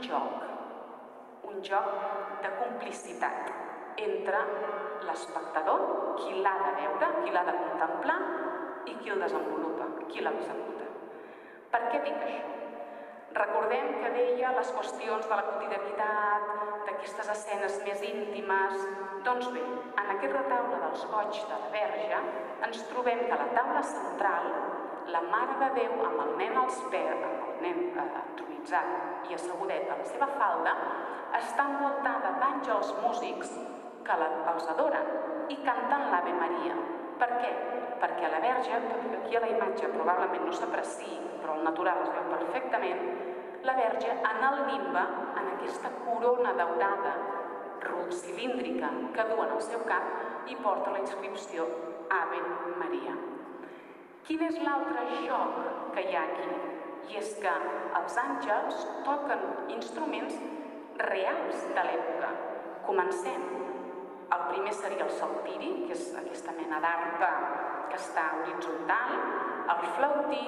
joc de complicitat entre l'espectador, qui l'ha de veure, qui l'ha de contemplar i qui el desenvolupa, qui l'executa. Per què dic això? Recordem que deia les qüestions de la quotidianitat, d'aquestes escenes més íntimes. Doncs bé, en aquest retaule dels goigs de la Verge ens trobem que a la taula central la Mare de Déu amb el nen als peus, amb el nen entronitzat i assegudet a la seva falda, està envoltada d'àngels músics que els adoren i canten l'Ave Maria. Per què? Perquè a la Verge, aquí a la imatge probablement no s'apreciï, però el natural es veu perfectament, la Verge en el nimbe, en aquesta corona daurada cilíndrica que du en el seu cap, i porta la inscripció Ave Maria. Quin és l'altre joc que hi ha aquí? I és que els àngels toquen instruments reals de l'època. Comencem. El primer seria el saltiri, que és aquesta mena d'arpa que està horitzontal, el flautí,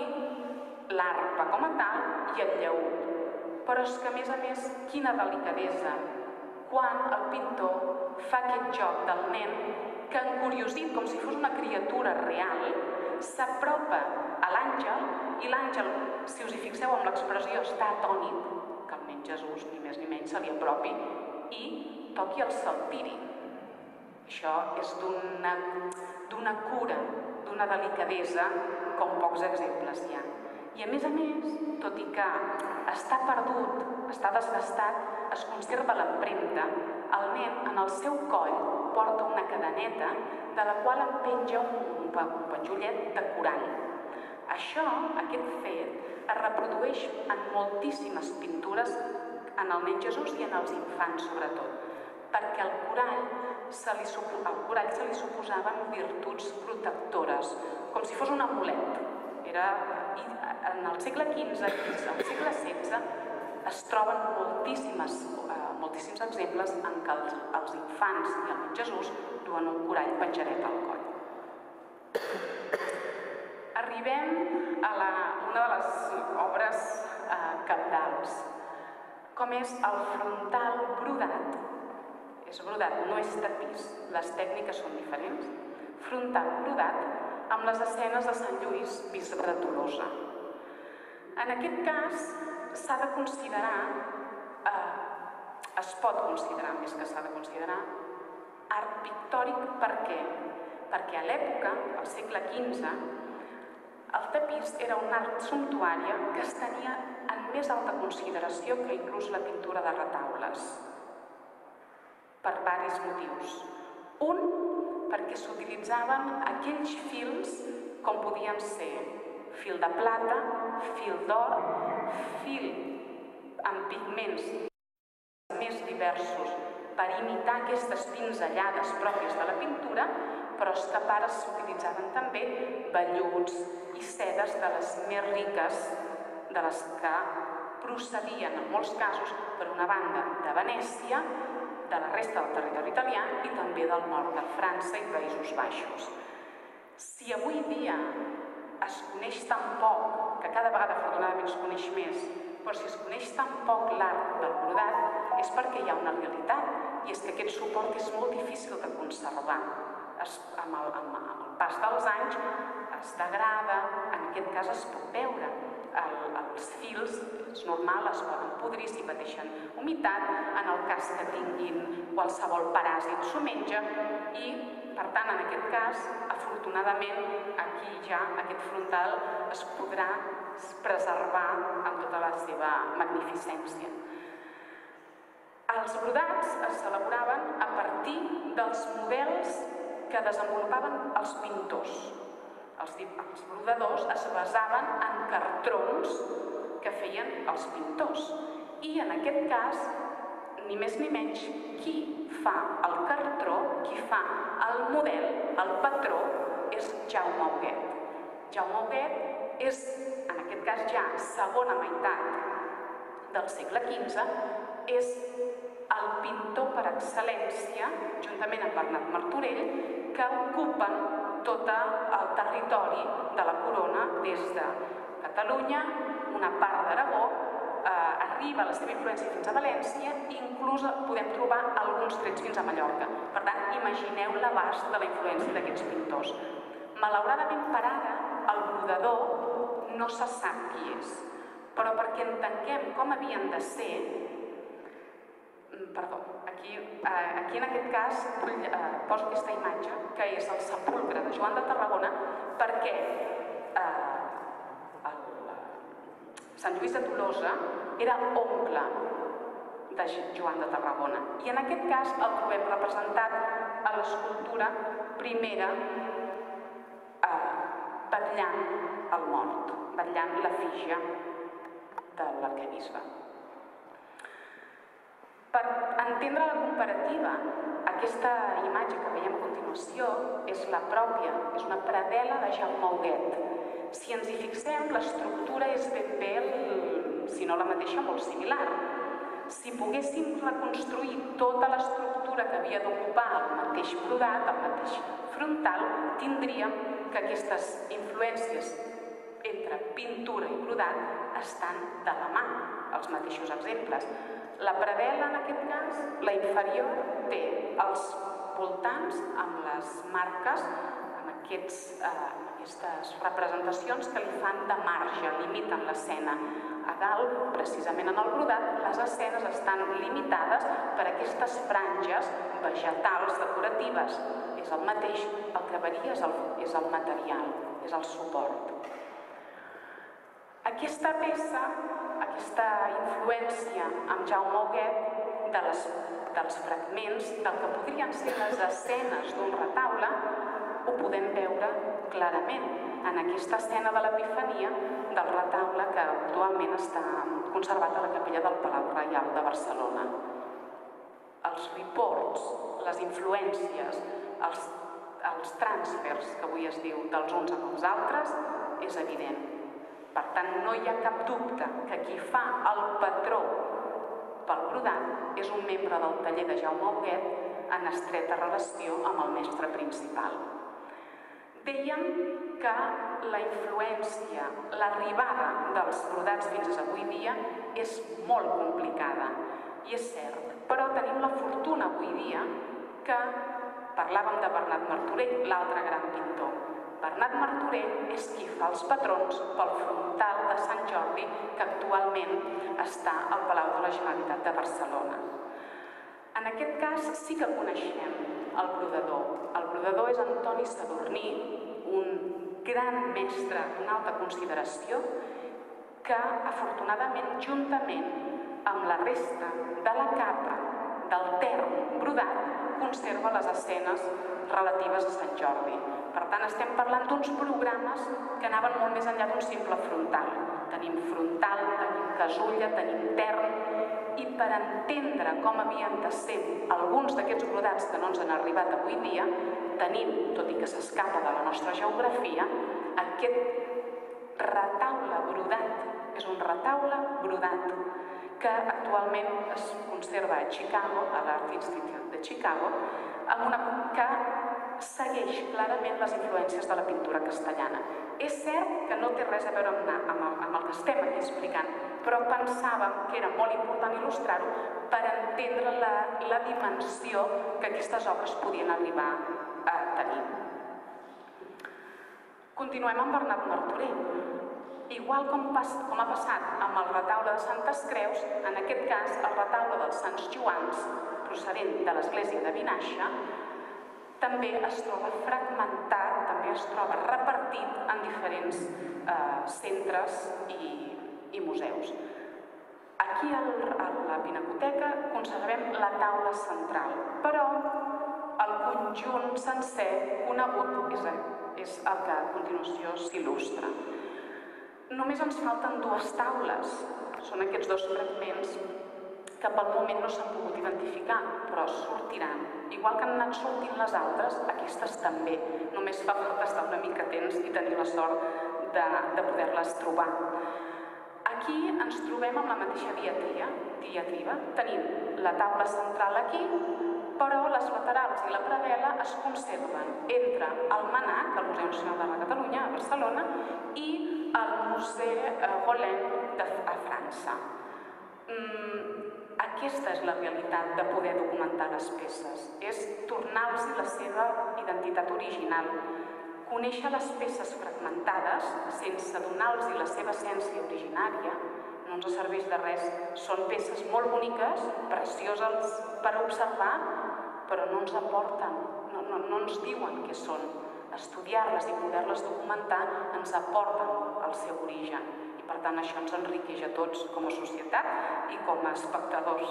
l'arpa com a tal i el llaüt. Però és que, a més, quina delicadesa quan el pintor fa aquest joc del nen que, encuriosit, com si fos una criatura real, s'apropa a l'àngel i l'àngel, si us hi fixeu amb l'expressió, està atònit que el nen Jesús, ni més ni menys, se li apropi i toqui el saltiri. Això és d'una cura, d'una delicadesa, com pocs exemples hi ha. I a més, tot i que està perdut, està desgastat, es conserva l'empremta, el nen en el seu coll porta una cadeneta de la qual en penja un penjollet de corall. Això, aquest fet, es reprodueix en moltíssimes pintures en el nen Jesús i en els infants, sobretot, perquè al corall se li suposaven virtuts protectores, fos un amulet. En el segle XV i al segle XVI es troben moltíssims exemples en què els infants i el nen Jesús duen un corall penjadet al coll. Arribem a una de les obres cabdals, com és el frontal brodat. És brodat, no és tapís, les tècniques són diferents. Frontal brodat amb les escenes de Sant Lluís, bisbe de Tolosa. En aquest cas s'ha de considerar, es pot considerar, més que s'ha de considerar, art pictòric. Per què? Perquè a l'època, al segle XV, el tapís era un art sumptuària que es tenia en més alta consideració que inclús la pintura de retaules, per diversos motius. Un, perquè s'utilitzaven aquells fils com podien ser fil de plata, fil d'or, fil amb pigments més diversos per imitar aquestes pinzellades pròpies de la pintura, però és que a part s'utilitzaven també velluts i sedes de les més riques, de les que procedien en molts casos, per una banda, de Venècia, de la resta del territori italià i també del nord de França i Països Baixos. Si avui dia es coneix tan poc, que cada vegada afortunadament es coneix més, però si es coneix tan poc l'art del brodat és perquè hi ha una realitat, i és que aquest suport és molt difícil de conservar. Amb el pas dels anys es degrada, en aquest cas es pot veure. Els fils, és normal, es poden podrir si pateixen humitat, en el cas que tinguin qualsevol paràsit s'ho menja i, per tant, en aquest cas, afortunadament, aquí ja aquest frontal es podrà preservar amb tota la seva magnificència. Els brodats es elaboraven a partir dels models que desenvolupaven els pintors. Els brodadors es basaven en cartrons que feien els pintors. I en aquest cas, ni més ni menys, qui fa el cartró, qui fa el model, el patró, és Jaume Huguet. Jaume Huguet és, en aquest cas ja, segona meitat del segle XV, és el pintor per excel·lència, juntament amb Bernat Martorell, que ocupen tot el territori de la corona des de Catalunya, una part d'Aragó, arriba la seva influència fins a València i inclús podem trobar alguns trets fins a Mallorca. Per tant, imagineu l'abast de la influència d'aquests pintors. Malauradament per ara, el brodador no se sap qui és, però perquè entenguem com havien de ser, aquí en aquest cas poso aquesta imatge, que és el sepulcre de Joan de Tarragona, perquè Sant Lluís de Tolosa era oncle de Joan de Tarragona i en aquest cas el trobem representat a l'escultura primera vetllant el mort, vetllant l'efígie de l'arquebisbe. Per entendre la comparativa, aquesta imatge que veiem a continuació és la pròpia, és una predel·la de Jaume Huguet. Si ens hi fixem, l'estructura és ben bé, si no la mateixa, molt similar. Si poguéssim reconstruir tota l'estructura que havia d'ocupar el mateix brodat, el mateix frontal, tindríem que aquestes influències entre pintura i brodat estan de la mà, els mateixos exemples. La predel·la, en aquest cas, la inferior, té els voltants amb les marques, amb aquestes representacions que li fan de marge, limiten l'escena. A dalt, precisament en el brodat, les escenes estan limitades per aquestes franges vegetals decoratives. És el mateix, el que varia és el material, és el suport. Aquesta peça, aquesta influència amb Jaume Huguet dels fragments del que podrien ser les escenes d'un retaule, ho podem veure clarament en aquesta escena de l'Epifania del retaule que actualment està conservat a la capella del Palau Reial de Barcelona. Els reports, les influències, els trànsfers, que avui es diu, dels uns amb els altres, és evident. Per tant, no hi ha cap dubte que qui fa el patró pel brodat és un membre del taller de Jaume Huguet en estreta relació amb el mestre principal. Dèiem que la influència, l'arribada dels brodats fins avui dia és molt complicada, i és cert, però tenim la fortuna avui dia que parlàvem de Bernat Martorell, l'altre gran pintor. Bernat Martorell és qui fa els patrons pel frontal de Sant Jordi que actualment està al Palau de la Generalitat de Barcelona. En aquest cas sí que coneixem el brodador. El brodador és Antoni Sadurní, un gran mestre d'una alta consideració que afortunadament juntament amb la resta de la capa del term brodat conserva les escenes relatives a Sant Jordi. Per tant, estem parlant d'uns programes que anaven molt més enllà d'un simple frontal. Tenim frontal, tenim casulla, tenim tern, i per entendre com havien de ser alguns d'aquests brodats que no ens han arribat avui dia, tenim, tot i que s'escapa de la nostra geografia, aquest retaule brodat. És un retaule brodat que actualment es conserva a Chicago, a l'Art Institute de Chicago, que segueix clarament les influències de la pintura castellana. És cert que no té res a veure amb el que estem aquí explicant, però pensàvem que era molt important il·lustrar-ho per entendre la dimensió que aquestes obres podien arribar a tenir. Continuem amb Bernat Martorell. Igual com ha passat amb el retaule de Santes Creus, en aquest cas el retaule dels Sants Joans, procedent de l'església de Vinaixa, també es troba fragmentat, també es troba repartit en diferents centres i museus. Aquí a la Pinacoteca conservem la taula central, però el conjunt sencer conegut és el que a continuació s'il·lustra. Només ens falten dues taules, són aquests dos fragments que pel moment no s'han pogut identificar, però sortiran. Igual que han anat sortint les altres, aquestes també. Només fa falta estar una mica atents i tenir la sort de poder-les trobar. Aquí ens trobem amb la mateixa diatriba. Tenim la taula central aquí, però les laterals i la predel·la es conserven entre el MNAC, el Museu Nacional de la Catalunya, a Barcelona, i el Museu Rolin a França. Aquesta és la realitat de poder documentar les peces, és tornar-los la seva identitat original. Conèixer les peces fragmentades sense donar-los la seva essència originària no ens serveix de res. Són peces molt boniques, precioses per observar, però no ens aporten, no ens diuen què són. Estudiar-les i poder-les documentar ens aporten el seu origen. I per tant això ens enriqueix a tots com a societat i com a espectadors.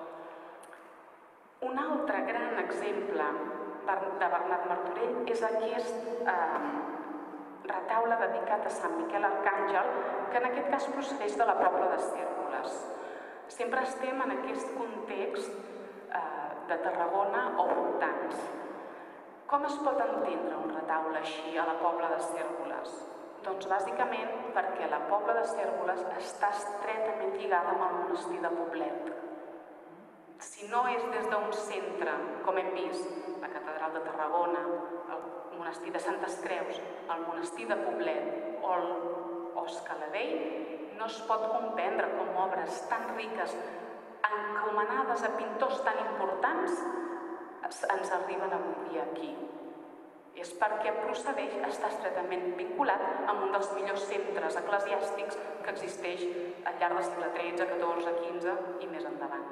Un altre gran exemple de Bernat Martorell és aquest retaule dedicat a Sant Miquel Arcàngel, que en aquest cas procedeix de la Pobla de Cérvoles. Sempre estem en aquest context de Tarragona o voltants. Com es pot entendre un retaule així a la Pobla de Cérvoles? Doncs bàsicament perquè la Pobla de Cérvoles està estretament lligada amb el monestir de Poblet. Si no és des d'un centre, com hem vist, la Catedral de Tarragona, el monestir de Santes Creus, el monestir de Poblet o Escaladell, no es pot comprendre com obres tan riques, encomanades a pintors tan importants, ens arriben avui dia aquí. És perquè procedeix, està estretament vinculat amb un dels millors centres eclesiàstics que existeix al llarg del segle XIII, XIV, XV i més endavant.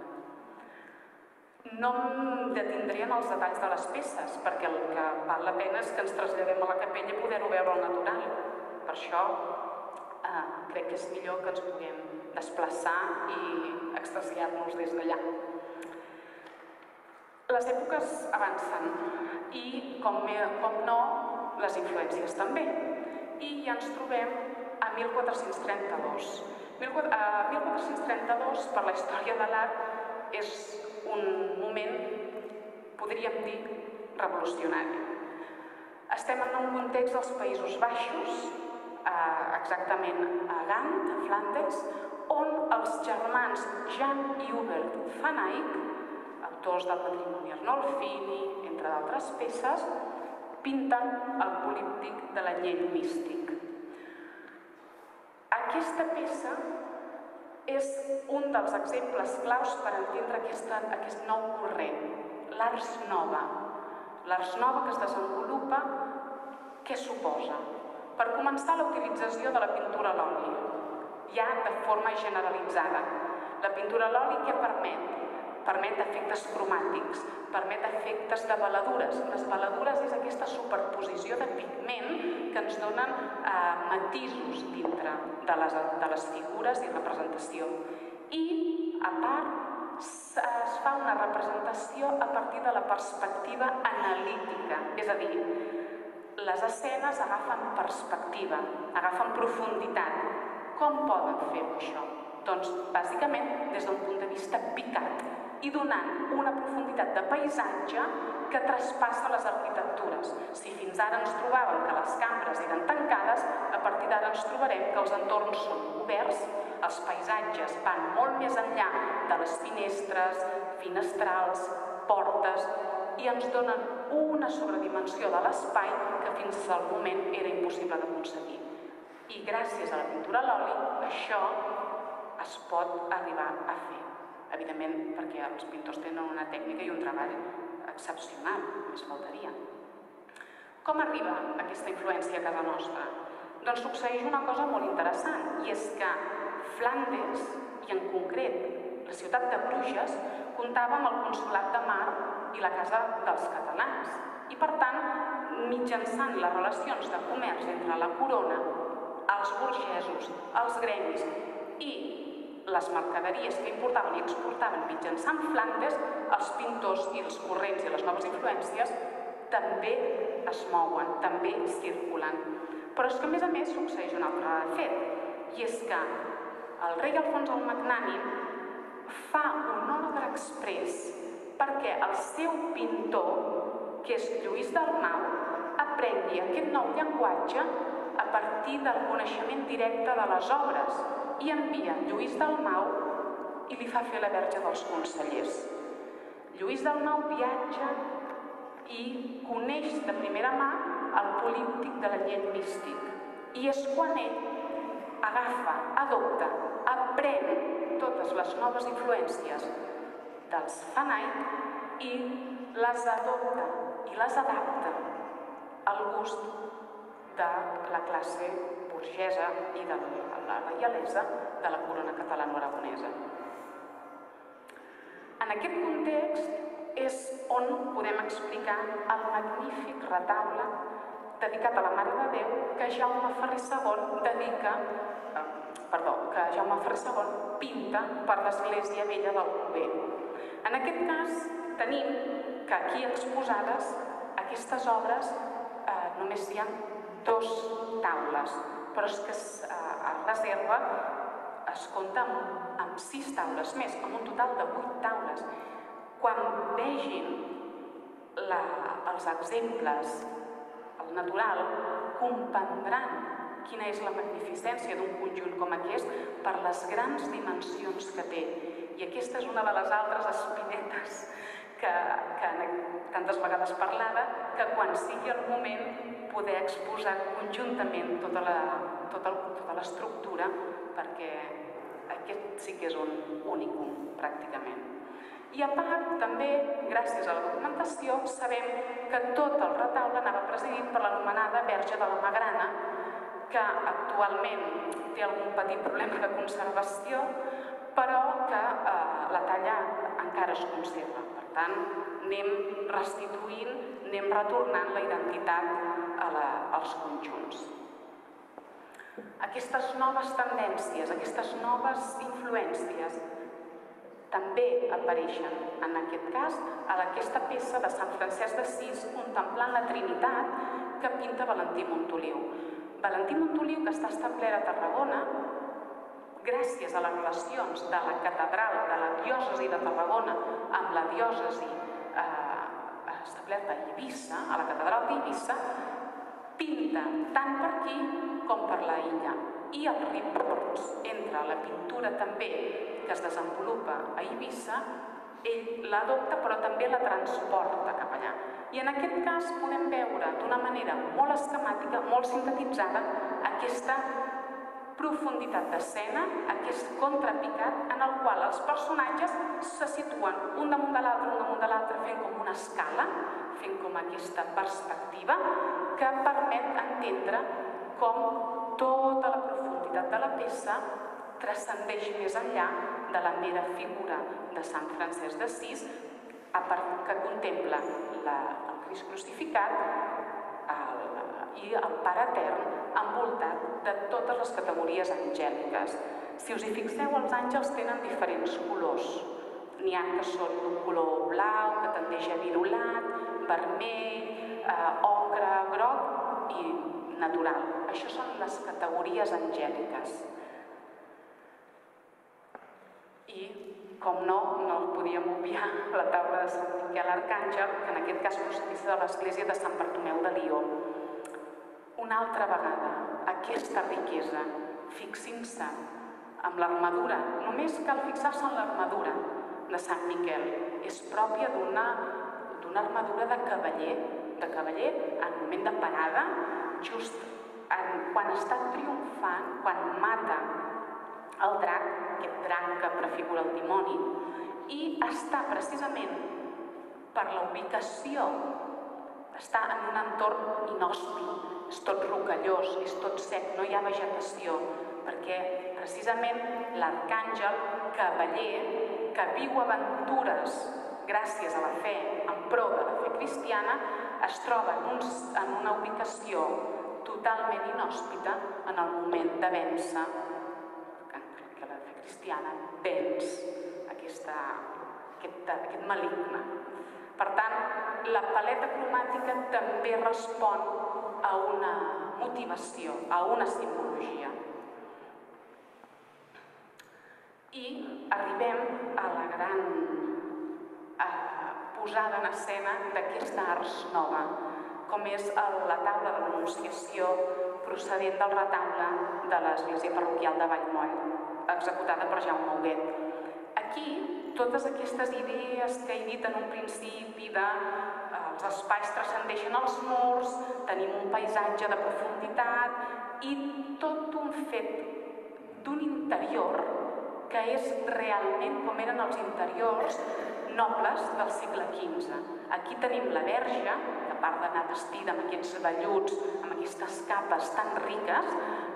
No em detindré en els detalls de les peces, perquè el que val la pena és que ens traslladem a la capella i poder-ho veure al natural. Per això crec que és millor que ens puguem desplaçar i extasiar-nos des d'allà. Les èpoques avancen i, com no, les influències també. I ja ens trobem a 1432. 1432, per la història de l'art, és un moment, podríem dir, revolucionari. Estem en un context dels Països Baixos, exactament a Gant, a Flandes, on els germans Jan i Hubert van Eyck, autors del Patrimoni Arnolfini, entre d'altres peces, pinten el políptic de l'anyell místic. Aquesta peça és un dels exemples claus per entendre aquest nou corrent, l'Ars Nova. L'Ars Nova que es desenvolupa, què suposa? Per començar, la utilització de la pintura a l'oli, ja de forma generalitzada. La pintura a l'oli què permet? Permet efectes cromàtics, permet efectes de veladures. Les veladures és aquesta superposició de pigment que ens donen matisos dintre de les figures i representació. I, a part, es fa una representació a partir de la perspectiva analítica, és a dir, les escenes agafen perspectiva, agafen profunditat. Com poden fer això? Doncs, bàsicament, des d'un punt de vista picat i donant una profunditat de paisatge que traspassa les arquitectures. Si fins ara ens trobàvem que les cambres eren tancades, a partir d'ara ens trobarem que els entorns són oberts, els paisatges van molt més enllà de les finestres, finestrals, portes, i ens donen una sobredimensió de l'espai que fins al moment era impossible d'aconseguir. I gràcies a la pintura a l'oli, això es pot arribar a fer. Evidentment, perquè els pintors tenen una tècnica i un treball excepcional, només faltaria. Com arriba aquesta influència a casa nostra? Doncs succeeix una cosa molt interessant, i és que Flandes, i en concret la ciutat de Bruges, comptava amb el Consolat de Mar i la Casa dels Catalans. I per tant, mitjançant les relacions de comerç entre la corona, els burgesos, els gremis i les mercaderies que importaven i exportaven mitjançant Flandes, els pintors i els corrents i les noves influències també es mouen, també circulen. Però és que a més succeeix un altre fet, i és que el rei Alfons el Magnànim fa un ordre exprés perquè el seu pintor, que és Lluís Dalmau, aprengui aquest nou llenguatge a partir del coneixement directe de les obres, i envia Lluís Dalmau i li fa fer la Verge dels Consellers. Lluís Dalmau viatja i coneix de primera mà el políptic de l'anyell místic. I és quan ell agafa, adopta, aprèn totes les noves influències dels Van Eyck i les adopta i les adapta al gust de la classe burgesa i de la reialesa de la corona catalano-aragonesa. En aquest context és on podem explicar el magnífic retaule dedicat a la Mare de Déu que Jaume Ferrer II pinta per l'Església Vella del Cover. En aquest cas tenim que aquí exposades aquestes obres només hi ha 2 taules, però és que a reserva es compta amb 6 taules més, amb un total de 8 taules. Quan vegin els exemples al natural, comprendran quina és la magnificència d'un conjunt com aquest per les grans dimensions que té. I aquesta és una de les altres espinetes que tantes vegades parlava, que quan sigui el moment poder exposar conjuntament tota l'estructura, perquè aquest sí que és un únicum, pràcticament. I a part, també, gràcies a la documentació, sabem que tot el retaule anava presidit per l'anomenada Verge de la Magrana, que actualment té algun petit problema de conservació, però que la talla encara es conserva. Per tant, anem restituint, anem retornant la identitat als conjunts. Aquestes noves tendències, aquestes noves influències també apareixen, en aquest cas, a aquesta peça de Sant Francesc d'Assís contemplant la Trinitat que pinta Valentí Montoliu. Valentí Montoliu, que està establert a Tarragona, gràcies a les relacions de la catedral de la diòcesi de Tarragona amb la diòcesi establerta a Eivissa, a la catedral d'Eivissa, pinta tant per aquí com per la illa. I els reports entre la pintura també que es desenvolupa a Eivissa, ell l'adopta però també la transporta cap allà. I en aquest cas podem veure d'una manera molt esquemàtica, molt sintetitzada, aquesta profunditat d'escena, aquest contrapicat en el qual els personatges se situen un damunt de l'altre, fent com una escala, fent com aquesta perspectiva que permet entendre com tota la profunditat de la peça transcendeix més enllà de la mera figura de Sant Francesc d'Assís, que contempla el Crist crucificat i el Pare Etern envoltat de totes les categories angèliques. Si us hi fixeu, els àngels tenen diferents colors. N'hi ha que són d'un color blau, que tendeix a virolat, vermell, ocre, groc i natural. Això són les categories angèliques. I, com no podíem obviar la taula de Sant Miquel Arcàngel, que en aquest cas procedeix de l'església de Sant Bartomeu de Lió. Una altra vegada, aquesta riquesa, fixin-se amb l'armadura, només cal fixar-se en l'armadura de Sant Miquel. És pròpia d'una armadura de cavaller en moment de parada, just quan està triomfant, quan mata el drac, aquest drac que prefigura el dimoni, i està precisament per la ubicació, està en un entorn inhòspit, és tot rocallós, és tot sec, no hi ha vegetació, perquè precisament l'arcàngel cavaller que viu aventures gràcies a la fe, en pro de la fe cristiana, es troba en una ubicació totalment inhòspita en el moment de vèncer, que la fe cristiana venç aquest maligne. Per tant, la paleta cromàtica també respon a una motivació, a una simbologia. I arribem a la gran posada en escena d'aquesta ars nova, com és la taula de l'Anunciació procedent del retaule de l'església parroquial de Vallmoll, executada per Jaume Huguet. Aquí, totes aquestes idees que he dit en un principi de els espais transcendeixen els murs, tenim un paisatge de profunditat i tot un fet d'un interior que és realment com eren els interiors nobles del segle XV. Aquí tenim la Verge, que a part d'anar vestida amb aquests velluts, amb aquestes capes tan riques,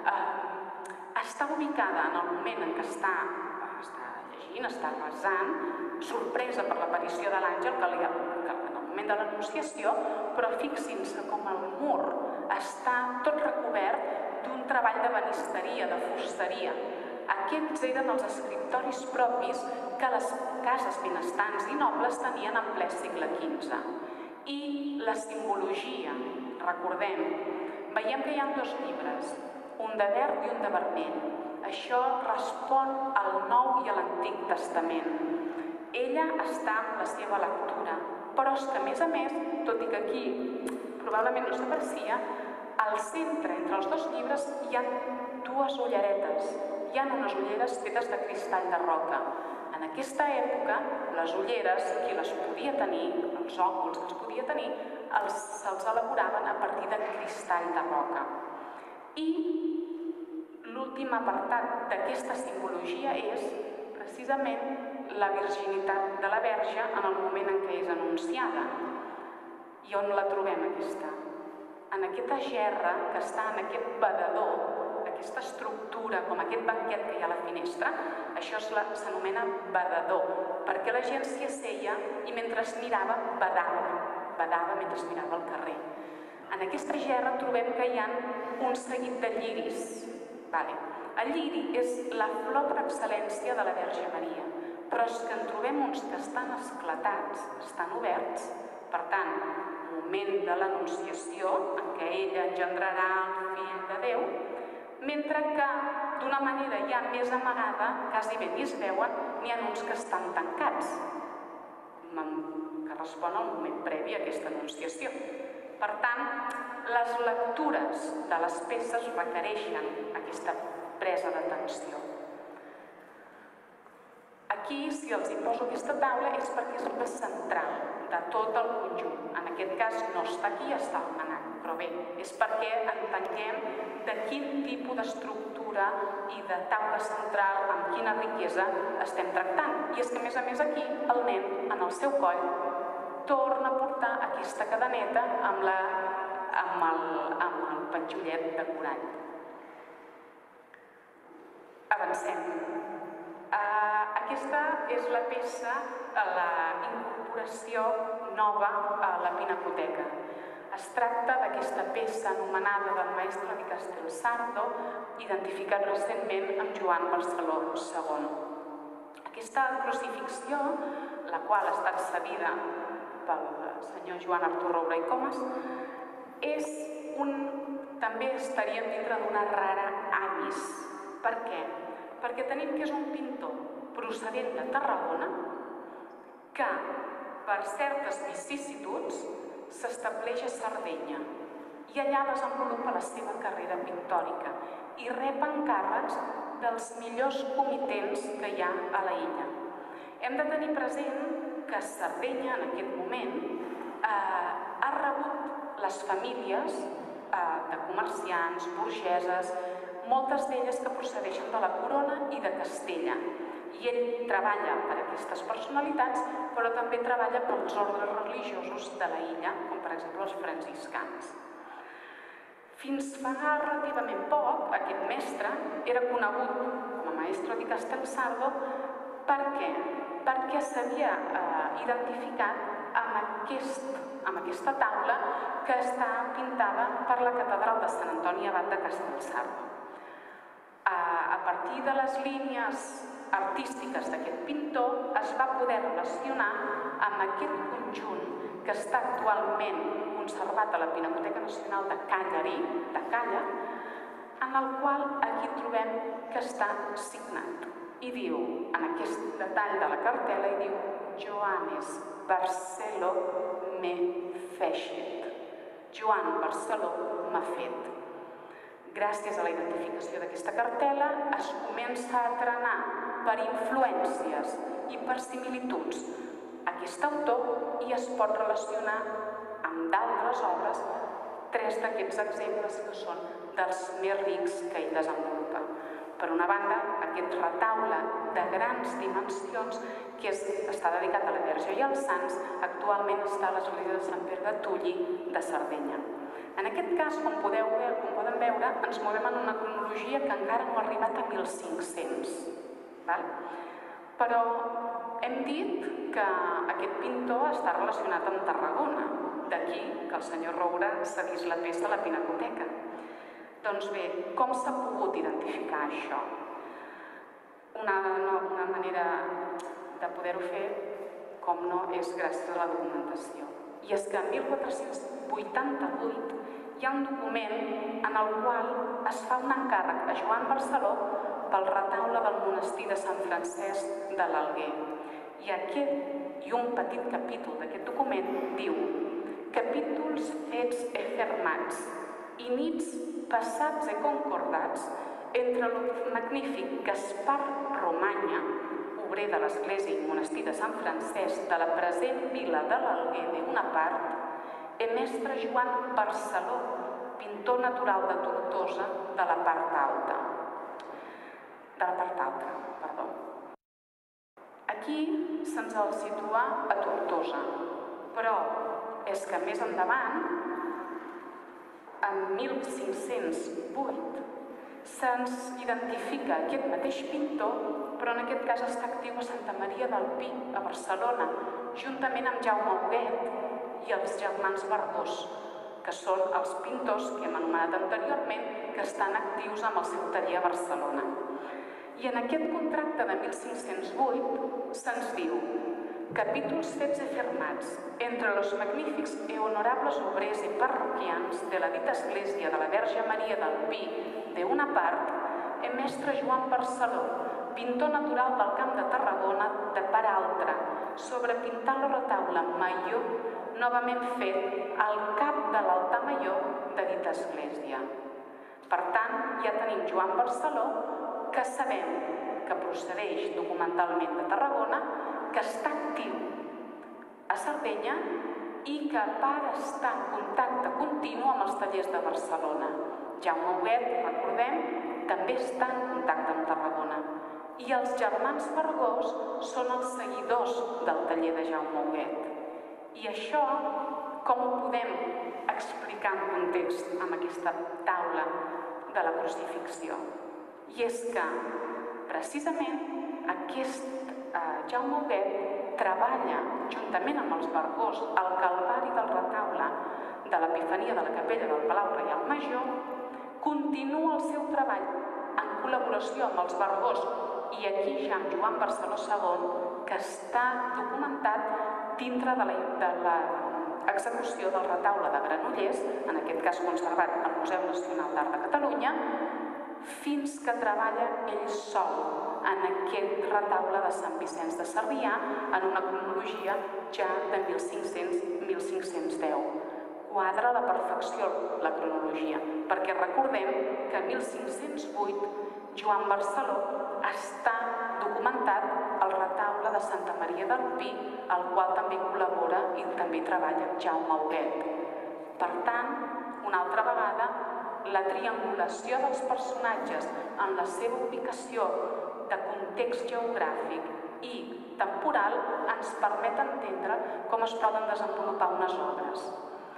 està ubicada en el moment en què està llegint, està resant, sorpresa per l'aparició de l'àngel, que en el moment de l'Anunciació, però fixin-se com el mur està tot recobert d'un treball de banisteria, de fusteria. Aquests eren els escriptoris propis que les cases benestants i nobles tenien en ple segle XV. I la simbologia, recordem, veiem que hi ha dos llibres, un de verd i un de vermell. Això respon al Nou i a l'Antic Testament. Ella està amb la seva lectura, però és que, a més, tot i que aquí probablement no s'aprecia, al centre, entre els dos llibres, hi ha dues ulleretes. Hi ha unes ulleres fetes de cristall de roca. En aquesta època, les ulleres, qui les podia tenir, els òculs que els podia tenir, se'ls elaboraven a partir de cristall de roca. I l'últim apartat d'aquesta simbologia és precisament la virginitat de la Verge en el moment en què és anunciada. I on la trobem, aquesta? En aquesta gerra que està en aquest badador, aquesta estructura, com aquest banquet que hi ha a la finestra, això s'anomena badador, perquè la gent s'hi asseia i mentre mirava, badava mentre mirava al carrer. En aquesta gerra trobem que hi ha un seguit de lliris. El lliri és la flor per excel·lència de la Verge Maria, però és que en trobem uns que estan esclatats, estan oberts, per tant, moment de l'Anunciació, en què ella engendrarà el fill de Déu, mentre que d'una manera ja més amagada, quasi bé ni es veuen, n'hi ha uns que estan tancats, que respon al moment previ a aquesta anunciació. Per tant, les lectures de les peces requereixen aquesta presa d'atenció. Aquí, si els hi poso aquesta taula, és perquè és la central de tot el conjunt. En aquest cas no està aquí, està al MNAC, però bé, és perquè entenguem de quin tipus d'estructura i de taula central, amb quina riquesa estem tractant. I és que, a més, aquí el nen, en el seu coll, torna a portar aquesta cadeneta amb el penjollet de corall. Avancem. Aquesta és la peça, la incorporació nova a la Pinacoteca. Es tracta d'aquesta peça anomenada del Maestro di Castelsardo, identificat recentment amb Joan Barceló II. Aquesta crucifixió, la qual ha estat cedida pel senyor Joan Artur Roura i Comas, també estaria dintre d'una rara avis. Per què? Perquè tenim que és un pintor procedent de Tarragona que, per certes vicissituds, s'estableix a Sardenya i allà desenvolupa la seva carrera pictòrica i rep encàrrecs dels millors comitents que hi ha a la illa. Hem de tenir present que Sardenya, en aquest moment, ha rebut les famílies de comerciants, burgeses, moltes d'elles que procedeixen de la Corona i de Castella. I ell treballa per aquestes personalitats, però també treballa pels ordres religiosos de la illa, com per exemple els franciscans. Fins fa relativament poc, aquest mestre era conegut com a Maestro di Castelsardo. Per què? Perquè s'havia identificat amb aquesta taula que està pintada per la catedral de Sant Antoni Abat de Castelsardo. A partir de les línies artístiques d'aquest pintor es va poder relacionar amb aquest conjunt que està actualment conservat a la Pinacoteca Nacional de Cagliari, de Calla, en el qual aquí trobem que està signat. I diu, en aquest detall de la cartela, i diu Johannes Barceló me fecit. Joan Barceló m'ha fet. Gràcies a la identificació d'aquesta cartela es comença a trenar per influències i per similituds aquest autor i es pot relacionar amb d'altres obres, 3 d'aquests exemples que són dels més rics que ell desenvolupa. Per una banda, aquest retaule de grans dimensions que està dedicat a la Verge i als Sants, actualment està a l'església de Sant Pere de Tulli de Sardenya. En aquest cas, com poden veure, ens movem en una cronologia que encara no ha arribat a 1500. Però hem dit que aquest pintor està relacionat amb Tarragona, d'aquí que el senyor Roura cedís la peça a la Pinacoteca. Doncs bé, com s'ha pogut identificar això? Una manera de poder-ho fer, com no, és gràcies a la documentació. I és que en 1488 hi ha un document en el qual es fa un encàrrec a Joan Barceló pel retaule del monestir de Sant Francesc de l'Alguer. I un petit capítol d'aquest document diu: capítols fets e fermats i nits passats e concordats entre el magnífic Gaspar Romanya, obrer de l'església i monestir de Sant Francesc de la present vila de l'Alguer d'una part, e mestre Joan Barceló, pintor natural de Tortosa de la part alta. Aquí se'ns el situa a Tortosa, però és que més endavant, en 1508, se'ns identifica aquest mateix pintor, però en aquest cas està actiu a Santa Maria del Pi, a Barcelona, juntament amb Jaume Huguet i els germans Verdós, que són els pintors que hem anomenat anteriorment, que estan actius amb el seu taller a Barcelona. I en aquest contracte de 1508 se'ns diu: capítols fets e firmats entre los magnífics e honorables obrers y parroquians de la dita església de la Verge Maria del Pi de una part, e mestre Joan Barceló, pintor natural del Camp de Tarragona de part altra, sobre pintar la retaula major novament fet al cap de l'altar major de dita església. Per tant, ja tenim Joan Barceló, que sabem que procedeix documentalment de Tarragona, que està actiu a Sardenya i que va estar en contacte continu amb els tallers de Barcelona. Jaume Huguet, recordem, també està en contacte amb Tarragona. I els germans Vergós són els seguidors del taller de Jaume Huguet. I això, com ho podem explicar en context amb aquesta taula de la crucifixió? I és que, precisament, aquest Jaume Huguet treballa, juntament amb els Vergós, el calvari del retaule de l'Epifania de la Capella del Palau Reial Major, continua el seu treball en col·laboració amb els Vergós i aquí ja amb Joan Barceló II, que està documentat dintre de l'execució del retaule de Granollers, en aquest cas conservat al Museu Nacional d'Art de Catalunya, fins que treballa ell sol en aquest retaule de Sant Vicenç de Sarrià en una cronologia ja de 1500-1510. Quadra a la perfecció la cronologia, perquè recordem que a 1508 Joan Barceló està documentat al retaule de Santa Maria del Pi, al qual també col·labora i també treballa Jaume Huguet. Per tant, una altra vegada, la triangulació dels personatges en la seva ubicació de context geogràfic i temporal ens permet entendre com es poden desenvolupar unes obres.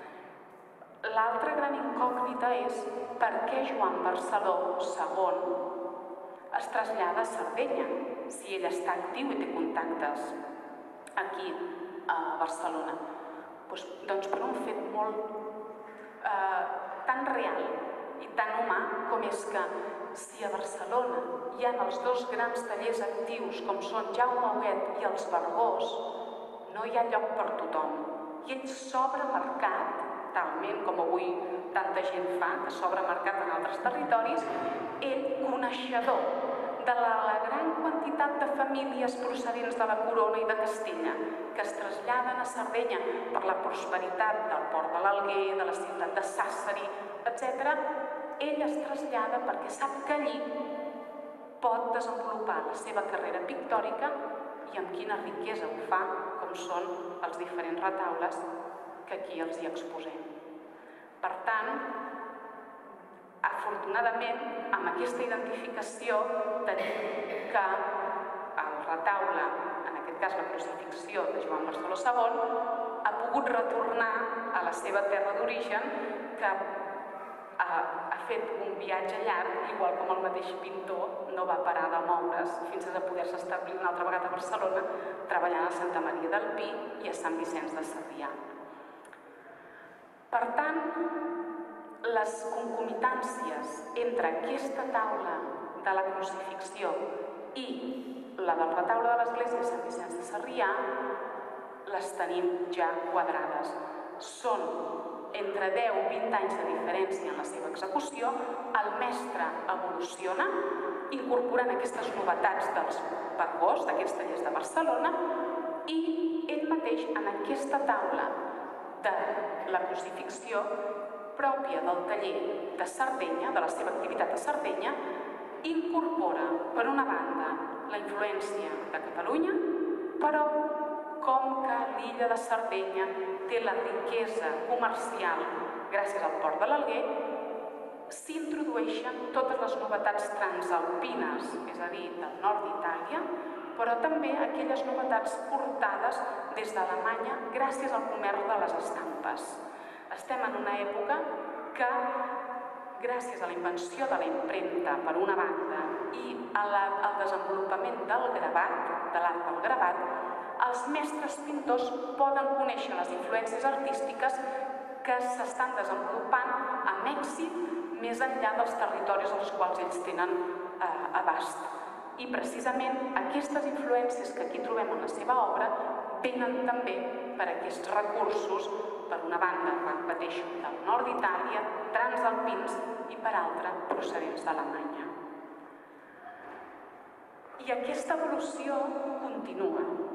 L'altra gran incògnita és per què Joan Barceló II es trasllada a Sardenya, si ell està actiu i té contactes aquí a Barcelona. Doncs per un fet molt tan real i tan humà com és que si a Barcelona hi ha els dos grans tallers actius com són Jaume Huguet i els Vergós, no hi ha lloc per tothom. I ell s'obre mercat, talment com avui tanta gent fa, que s'obre mercat en altres territoris, ell coneixedor de la gran quantitat de famílies procedents de la Corona i de Castella que es traslladen a Sardenya per la prosperitat del port de l'Alguer, de la ciutat de Sàssari, etc., ell es trasllada perquè sap que allí pot desenvolupar la seva carrera pictòrica i amb quina riquesa ho fa, com són els diferents retaules que aquí els hi exposem. Per tant, afortunadament, amb aquesta identificació tenim que el retaule, en aquest cas la crucifixió de Joan Barceló II, ha pogut retornar a la seva terra d'origen, que ha fet un viatge llarg, igual com el mateix pintor no va parar de moure's fins a poder-se establir una altra vegada a Barcelona, treballant a Santa Maria del Pi i a Sant Vicenç de Sarrià. Per tant, les concomitàncies entre aquesta taula de la crucifixió i la del retaule de l'església de Sant Vicenç de Sarrià les tenim ja quadrades. Són entre 10 i 20 anys de diferència en la seva execució. El mestre evoluciona, incorporant aquestes novetats dels Vergós, d'aquests tallers de Barcelona, i ell mateix en aquesta taula de la crucifixió pròpia del taller de Sardenya, de la seva activitat a Sardenya, incorpora, per una banda, la influència de Catalunya, però com que l'illa de Sardenya té la riquesa comercial gràcies al port de l'Alguer, s'introdueixen totes les novetats transalpines, és a dir, del nord d'Itàlia, però també aquelles novetats portades des d'Alemanya gràcies al comerç de les estampes. Estem en una època que, gràcies a la invenció de la impremta, per una banda, i al desenvolupament del gravat, de l'art del gravat, els mestres pintors poden conèixer les influències artístiques que s'estan desenvolupant amb èxit més enllà dels territoris als quals ells tenen abast. I precisament aquestes influències que aquí trobem en la seva obra venen també per aquests recursos, per una banda, repeteixo, del nord d'Itàlia, transalpins, i per altra, procedents d'Alemanya. I aquesta evolució continua.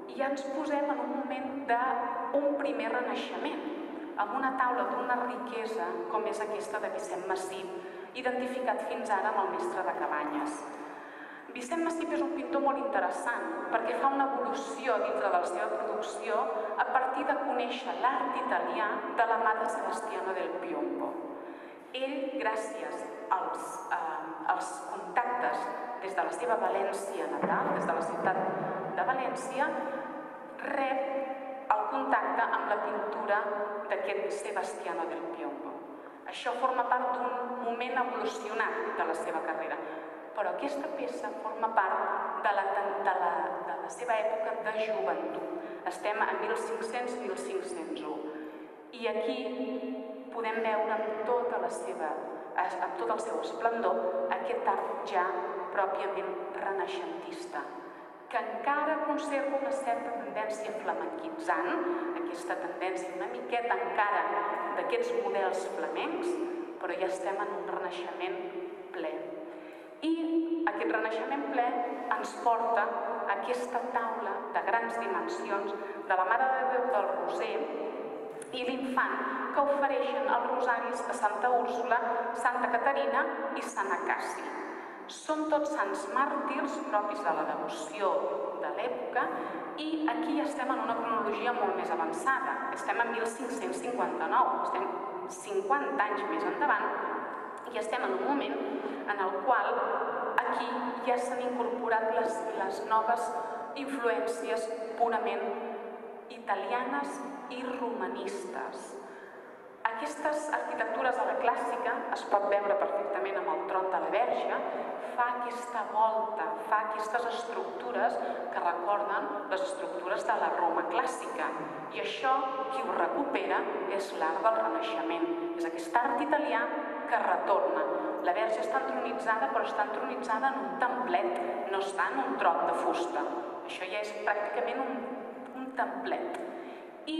I ja ens posem en un moment d'un primer renaixement, amb una taula d'una riquesa com és aquesta de Vicent Massip, identificat fins ara amb el mestre de Cabanyes. Vicent Massip és un pintor molt interessant perquè fa una evolució dintre de la seva producció a partir de conèixer l'art italià de la mà de Sebastiano del Piombo. Ell, gràcies als contactes des de la seva València natal, des de la ciutat de València, rep el contacte amb la pintura d'aquest Sebastiano del Piombo. Això forma part d'un moment evolucionat de la seva carrera, però aquesta peça forma part de la seva època de joventut. Estem a 1500-1501 i aquí podem veure amb tot el seu esplendor aquest art ja pròpiament renaixentista, que encara conserva una certa tendència flamenquitzant, aquesta tendència una miqueta encara d'aquests models flamencs, però ja estem en un renaixement ple. I aquest renaixement ple ens porta a aquesta taula de grans dimensions de la Mare de Déu del Roser i l'Infant, que ofereixen els rosaris a Santa Úrsula, Santa Caterina i Sant Acaci. Són tots sants màrtirs propis de la devoció de l'època i aquí estem en una cronologia molt més avançada. Estem en 1559, estem 50 anys més endavant i estem en un moment en el qual aquí ja s'han incorporat les noves influències purament italianes i romanistes. Aquestes arquitectures a la clàssica, es pot veure perfectament amb el tron de la Verge, fa aquesta volta, fa aquestes estructures que recorden les estructures de la Roma clàssica. I això, qui ho recupera, és l'art del Renaixement. És aquest art italià que retorna. La Verge està entronitzada, però està entronitzada en un templet, no està en un tron de fusta. Això ja és pràcticament un templet. I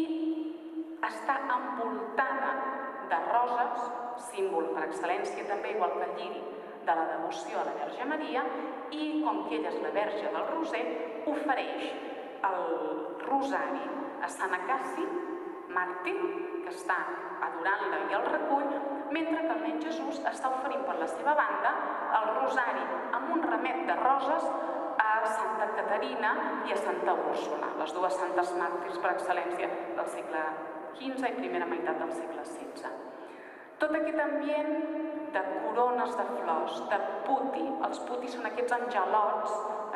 està envoltada de roses, símbol per excel·lència també, igual que el lliri de la devoció a la Verge Maria, i com que ella és la Verge del Roser, ofereix el rosari a Sant Acaci, màrtir, que està adorant-la i el recull, mentre que el nen Jesús està oferint per la seva banda el rosari amb un ramet de roses a Santa Caterina i a Santa Úrsula, les dues santes màrtirs per excel·lència del segle XV i primera meitat del segle XVI. Tot aquest ambient de corones de flors, de puti. Els putis són aquests angelots,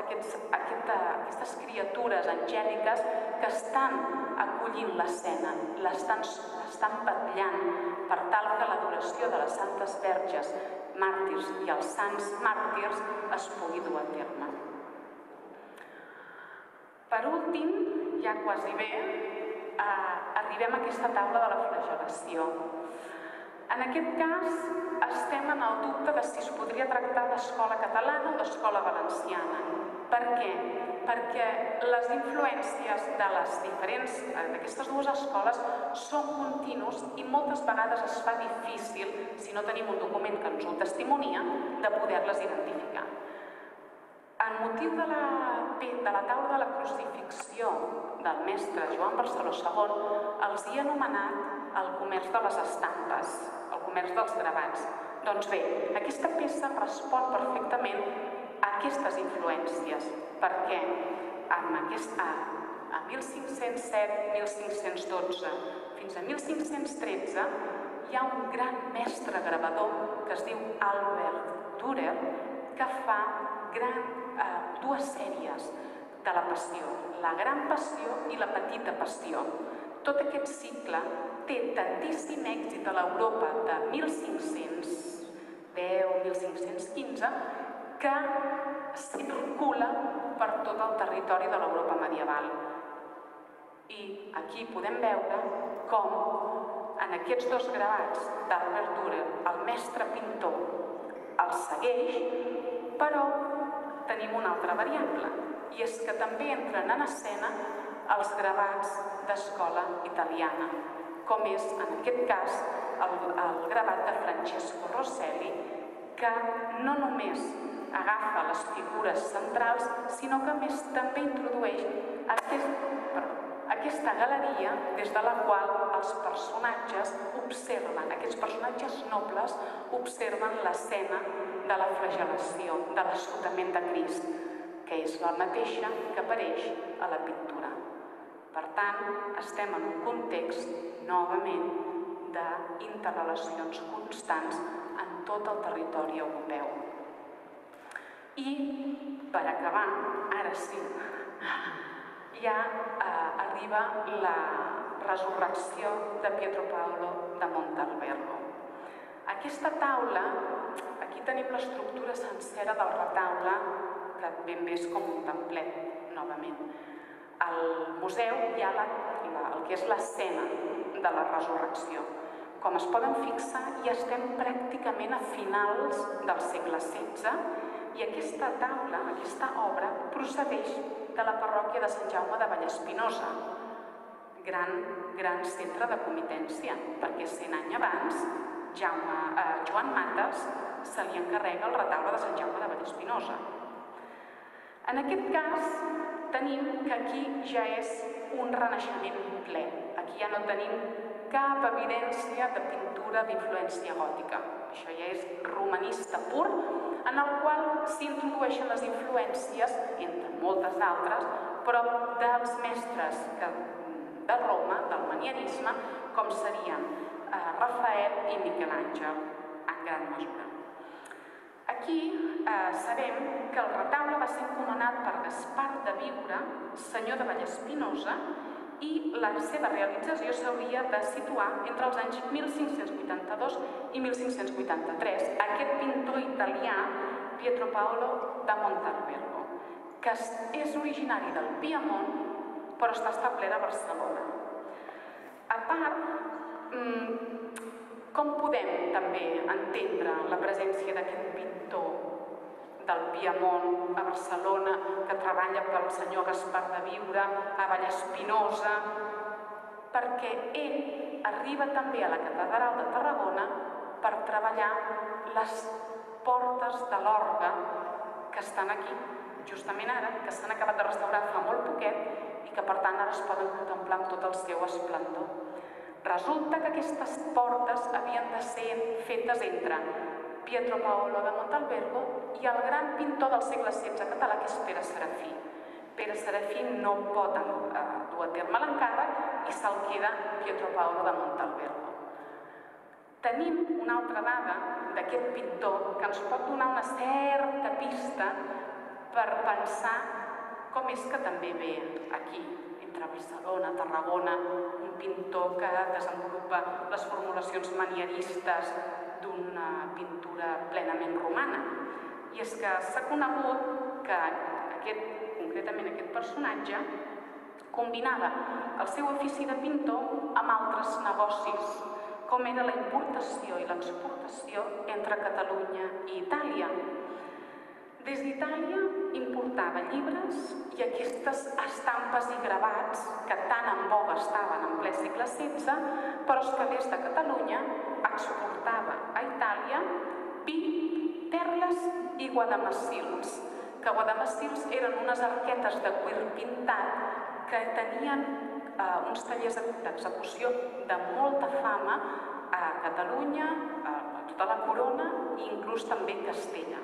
aquestes criatures angèliques que estan acollint l'escena, l'estan vetllant per tal que l'adoració de les santes verges màrtirs i els sants màrtirs es pugui dur a terme. Per últim, ja quasi bé, arribem a aquesta taula de la flagel·lació. En aquest cas, estem en el dubte de si es podria tractar d'escola catalana o d'escola valenciana. Per què? Perquè les influències de les diferents d'aquestes dues escoles són continus i moltes vegades es fa difícil, si no tenim un document que ens ho testimonia, de poder-les identificar. En motiu de la taula de la crucifixió del mestre Joan Barceló II, els hi he anomenat el comerç de les estampes, el comerç dels gravats. Doncs bé, aquesta peça respon perfectament a aquestes influències, perquè a 1507, 1512 fins a 1513 hi ha un gran mestre gravador que es diu Albert Dürer que fa dues sèries de la Passió, la Gran Passió i la Petita Passió. Tot aquest cicle té tantíssim èxit a l'Europa de 1510-1515 que circula per tot el territori de l'Europa medieval. I aquí podem veure com en aquests dos gravats d'Albert Dürer el mestre pintor els segueix, però tenim una altra variable, i és que també entren en escena els gravats d'escola italiana, com és, en aquest cas, el gravat de Francesco Rosselli, que no només agafa les figures centrals, sinó que a més també introdueix aquesta galeria des de la qual els personatges observen, aquests personatges nobles observen l'escena de la flagel·lació, de l'assotament de Crist, que és la mateixa que apareix a la pintura. Per tant, estem en un context, novament, d'interrelacions constants en tot el territori europeu. I, per acabar, ara sí, ja arriba la resurrecció de Pietro Paolo da Montealbero. Aquesta taula, aquí tenim l'estructura sencera del retaule, que ben bé és com un templet, novament. Al museu hi ha el que és l'escena de la resurrecció. Com es poden fixar, ja estem pràcticament a finals del segle XVI i aquesta taula, aquesta obra, procedeix de la parròquia de Sant Jaume de Vallespinosa, gran centre de comitència, perquè 100 anys abans Joan Mates se li encarrega el retaule de Sant Jaume de Vallespinosa. En aquest cas, tenim que aquí ja és un renaixement ple. Aquí ja no tenim cap evidència de pintura d'influència gòtica. Això ja és romanista pur, en el qual s'introdueixen les influències, entre moltes altres, però dels mestres de Roma, del manierisme, com serien Rafael i Miquel Àngel, en gran mesura. Aquí sabem que el retaule va ser encomanat per Gaspar de Biure, senyor de Vallespinosa, i la seva realització s'hauria de situar entre els anys 1582 i 1583. Aquest pintor italià, Pietro Paolo da Montealbero, que és originari del Piemont, però està establert a Barcelona. A part, com podem també entendre la presència d'aquest pintor del Piemont a Barcelona, que treballa pel senyor Gaspar de Biure, a Vallespinosa, perquè ell arriba també a la catedral de Tarragona per treballar les portes de l'orgue que estan aquí, justament ara, que s'han acabat de restaurar fa molt poquet i que per tant ara es poden contemplar amb tot el seu esplendor. Resulta que aquestes portes havien de ser fetes entre Pietro Paolo da Montealbero i el gran pintor del segle XVI català, que és Pere Serafí. Pere Serafí no pot dur a terme l'encàrrec i se'l queda Pietro Paolo da Montealbero. Tenim una altra dada d'aquest pintor que ens pot donar una certa pista per pensar com és que també ve aquí, entre Barcelona, Tarragona, un pintor que desenvolupa les formulacions manieristes d'una pintura plenament romana. I és que s'ha conegut que concretament aquest personatge combinava el seu ofici de pintor amb altres negocis, com era la importació i l'exportació entre Catalunya i Itàlia. Des d'Itàlia importava llibres i aquestes estampes i gravats que tan en boga estaven en ple segle XVI, però que des de Catalunya exportava a Itàlia pi, perles i guadamassils, que guadamassils eren unes arquetes de cuir pintat que tenien uns tallers d'execució de molta fama a Catalunya, a tota la corona i inclús també a Castella.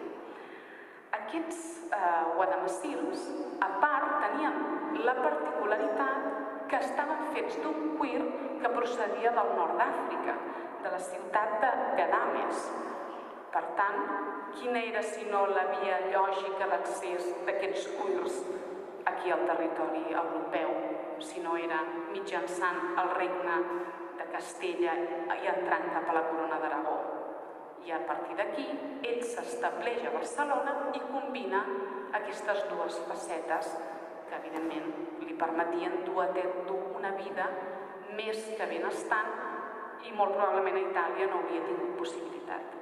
Aquests guadamassils, a part, tenien la particularitat que estaven fets d'un cuir que procedia del nord d'Àfrica, de la ciutat de Ghadames. Per tant, quina era, si no, la via lògica d'accés d'aquests cuirs aquí al territori europeu, si no era mitjançant el regne de Castella i entrant cap a la corona d'Aragó. I a partir d'aquí, ell s'estableix a Barcelona i combina aquestes dues facetes que, evidentment, li permetien dur una vida més que benestant i molt probablement a Itàlia no hauria tingut possibilitat.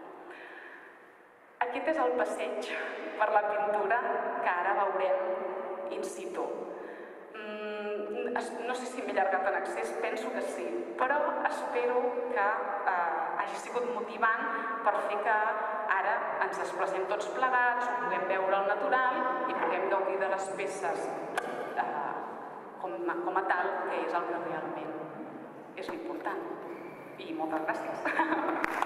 Aquest és el passeig per la pintura que ara veurem in situ. No sé si m'he allargat en excés, penso que sí, però espero que hagi sigut motivant per fer que ara ens desplacem tots plegats, ho puguem veure al natural i puguem gaudir de les peces com a tal, que és el que realment és l'important. I moltes gràcies.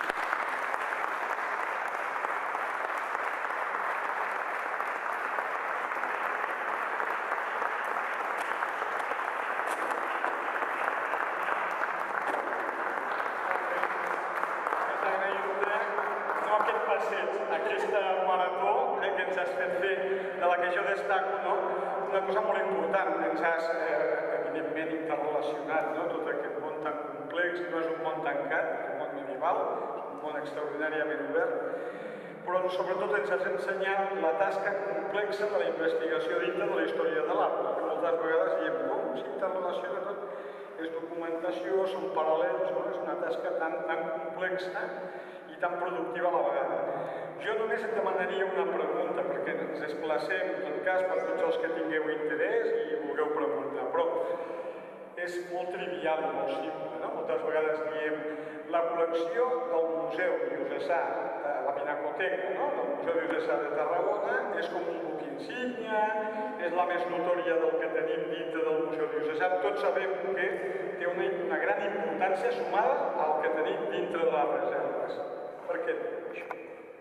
Aquesta marató que ens has fet fer, de la que jo destaco, una cosa molt important, ens has evidentment interrelacionat tot aquest món tan complex, no és un món tancat, és un món medieval, és un món extraordinàriament obert, però sobretot ens has ensenyat la tasca complexa de la investigació dintre de la història de l'art, que moltes vegades diem com s'interrelaciona tot, és documentació, són paral·lels, és una tasca tan complexa i tan productiva a la vegada. Jo només et demanaria una pregunta, perquè ens desplacem, en tot cas, per tots els que tingueu interès i vulgueu preguntar, però és molt trivial i molt simple, no? Moltes vegades diem la col·lecció del Museu Diocesà, la Pinacoteca, no? Del Museu Diocesà de Tarragona, és com un buc insígnia, és la més notòria del que tenim dintre del Museu Diocesà. Tots sabem que té una gran importància sumada al que tenim dintre de les reserves. Per què diu això?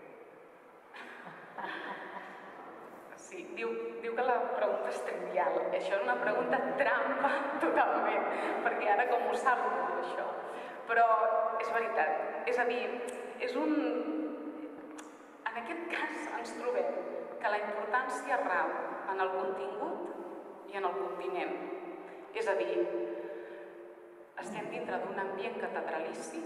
Sí, diu que la pregunta és trivial. Això és una pregunta trampa totalment, perquè ara com ho sap això. Però és veritat, és a dir, en aquest cas ens trobem que la importància rau en el contingut i en el continent. És a dir, estem dintre d'un ambient catedralici,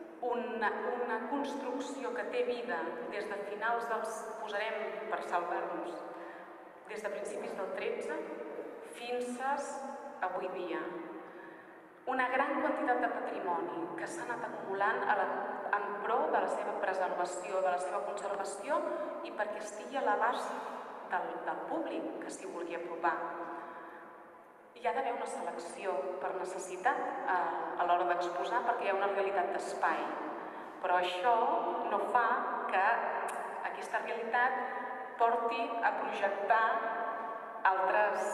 una construcció que té vida des de finals dels, posarem per salvar-nos, des de principis del 13 fins a avui dia. Una gran quantitat de patrimoni que s'ha anat acumulant en pro de la seva preservació, de la seva conservació i perquè estigui a l'abast del públic que s'hi vulgui apropar. Hi ha d'haver una selecció per necessitat a l'hora d'exposar perquè hi ha una realitat d'espai, però això no fa que aquesta realitat porti a projectar altres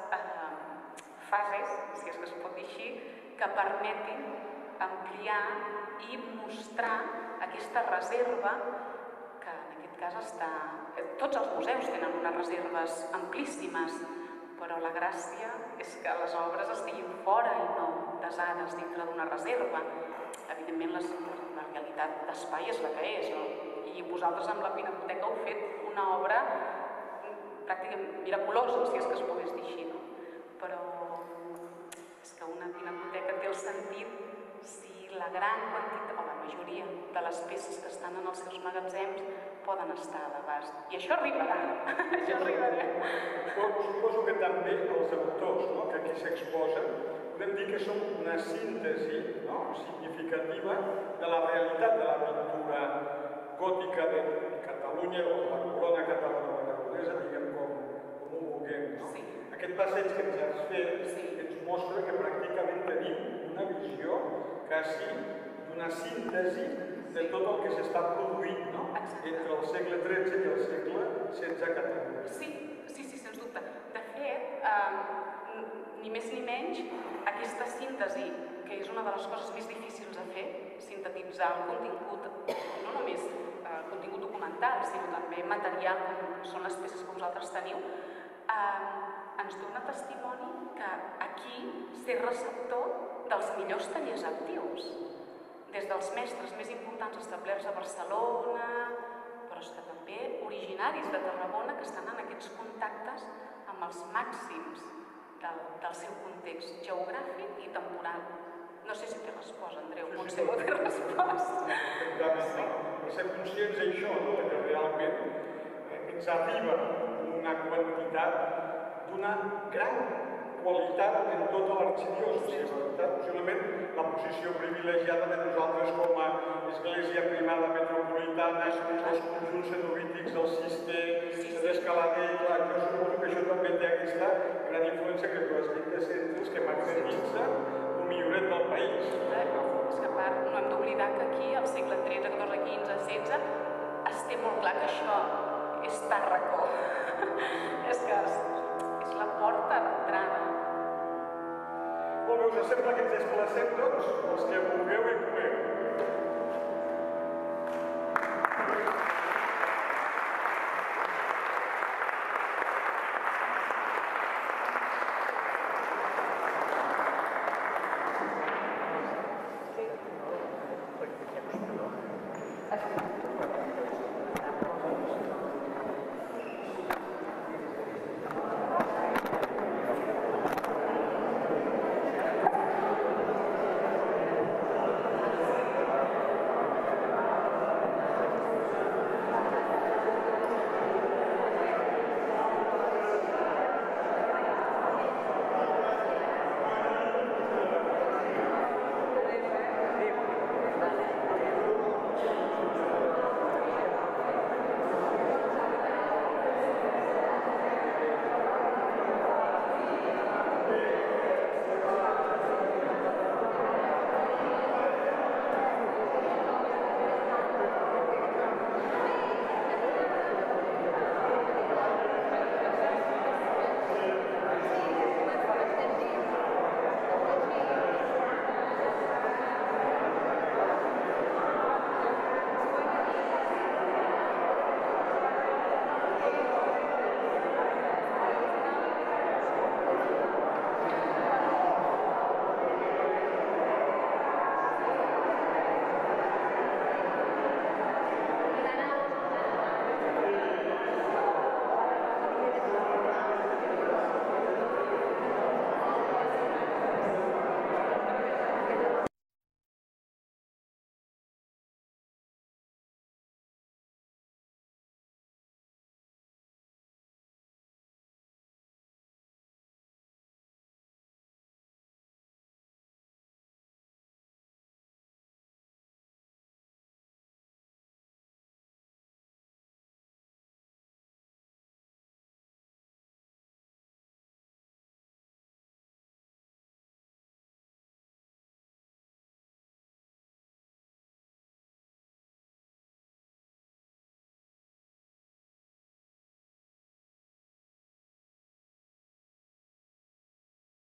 fases, si és que es pot dir així, que permetin ampliar i mostrar aquesta reserva que en aquest cas està... Tots els museus tenen unes reserves amplíssimes, però la gràcia és que les obres estiguin fora i no desades dintre d'una reserva. Evidentment, la realitat d'espai és la que és, no? I vosaltres amb la Pinacoteca heu fet una obra pràcticament miraculosa, si és que es pogués dir així, no? Però és que una pinacoteca té el sentit si la gran quantitat, o la majoria de les peces que estan en els seus magatzems poden estar a l'abast. I això arribarà, això arribarà. Suposo que també els autors que aquí s'exposen podem dir que són una síntesi significativa de la realitat de la pintura gòtica de Catalunya o de la corona catalana-aragonesa, diguem com ho vulguem. Aquest passeig que ens has fet ens mostra que pràcticament tenim una visió quasi d'una síntesi de tot el que s'està produint entre el segle XIII i el segle XVI a Catalunya. Sí, sens dubte. De fet, ni més ni menys, aquesta síntesi, que és una de les coses més difícils de fer, sintetitzar el contingut, no només el contingut documental, sinó també material, com són les peces que vosaltres teniu, ens dona testimoni que aquí ser receptor dels millors tallers actius, des dels mestres més importants establerts a Barcelona, però és que també originaris de Tarragona que estan en aquests contactes amb els màxims del seu context geogràfic i temporal. No sé si té respost, Andreu, potser ho té respost. Ser conscients d'això, que realment ens arriba una quantitat d'una gran qualitat en tota l'arxidiòcesi. Possiblement la posició privilegiada de nosaltres com a església primada metropolitana, els conjunts cenobítics del Cister, de l'Escaladell, jo suposo que això també té aquesta gran influència que tu has dit de centres que magnetitza un milloret del país. És que a part no hem d'oblidar que aquí al segle XIII, XIV, XV, XVI té molt clar que això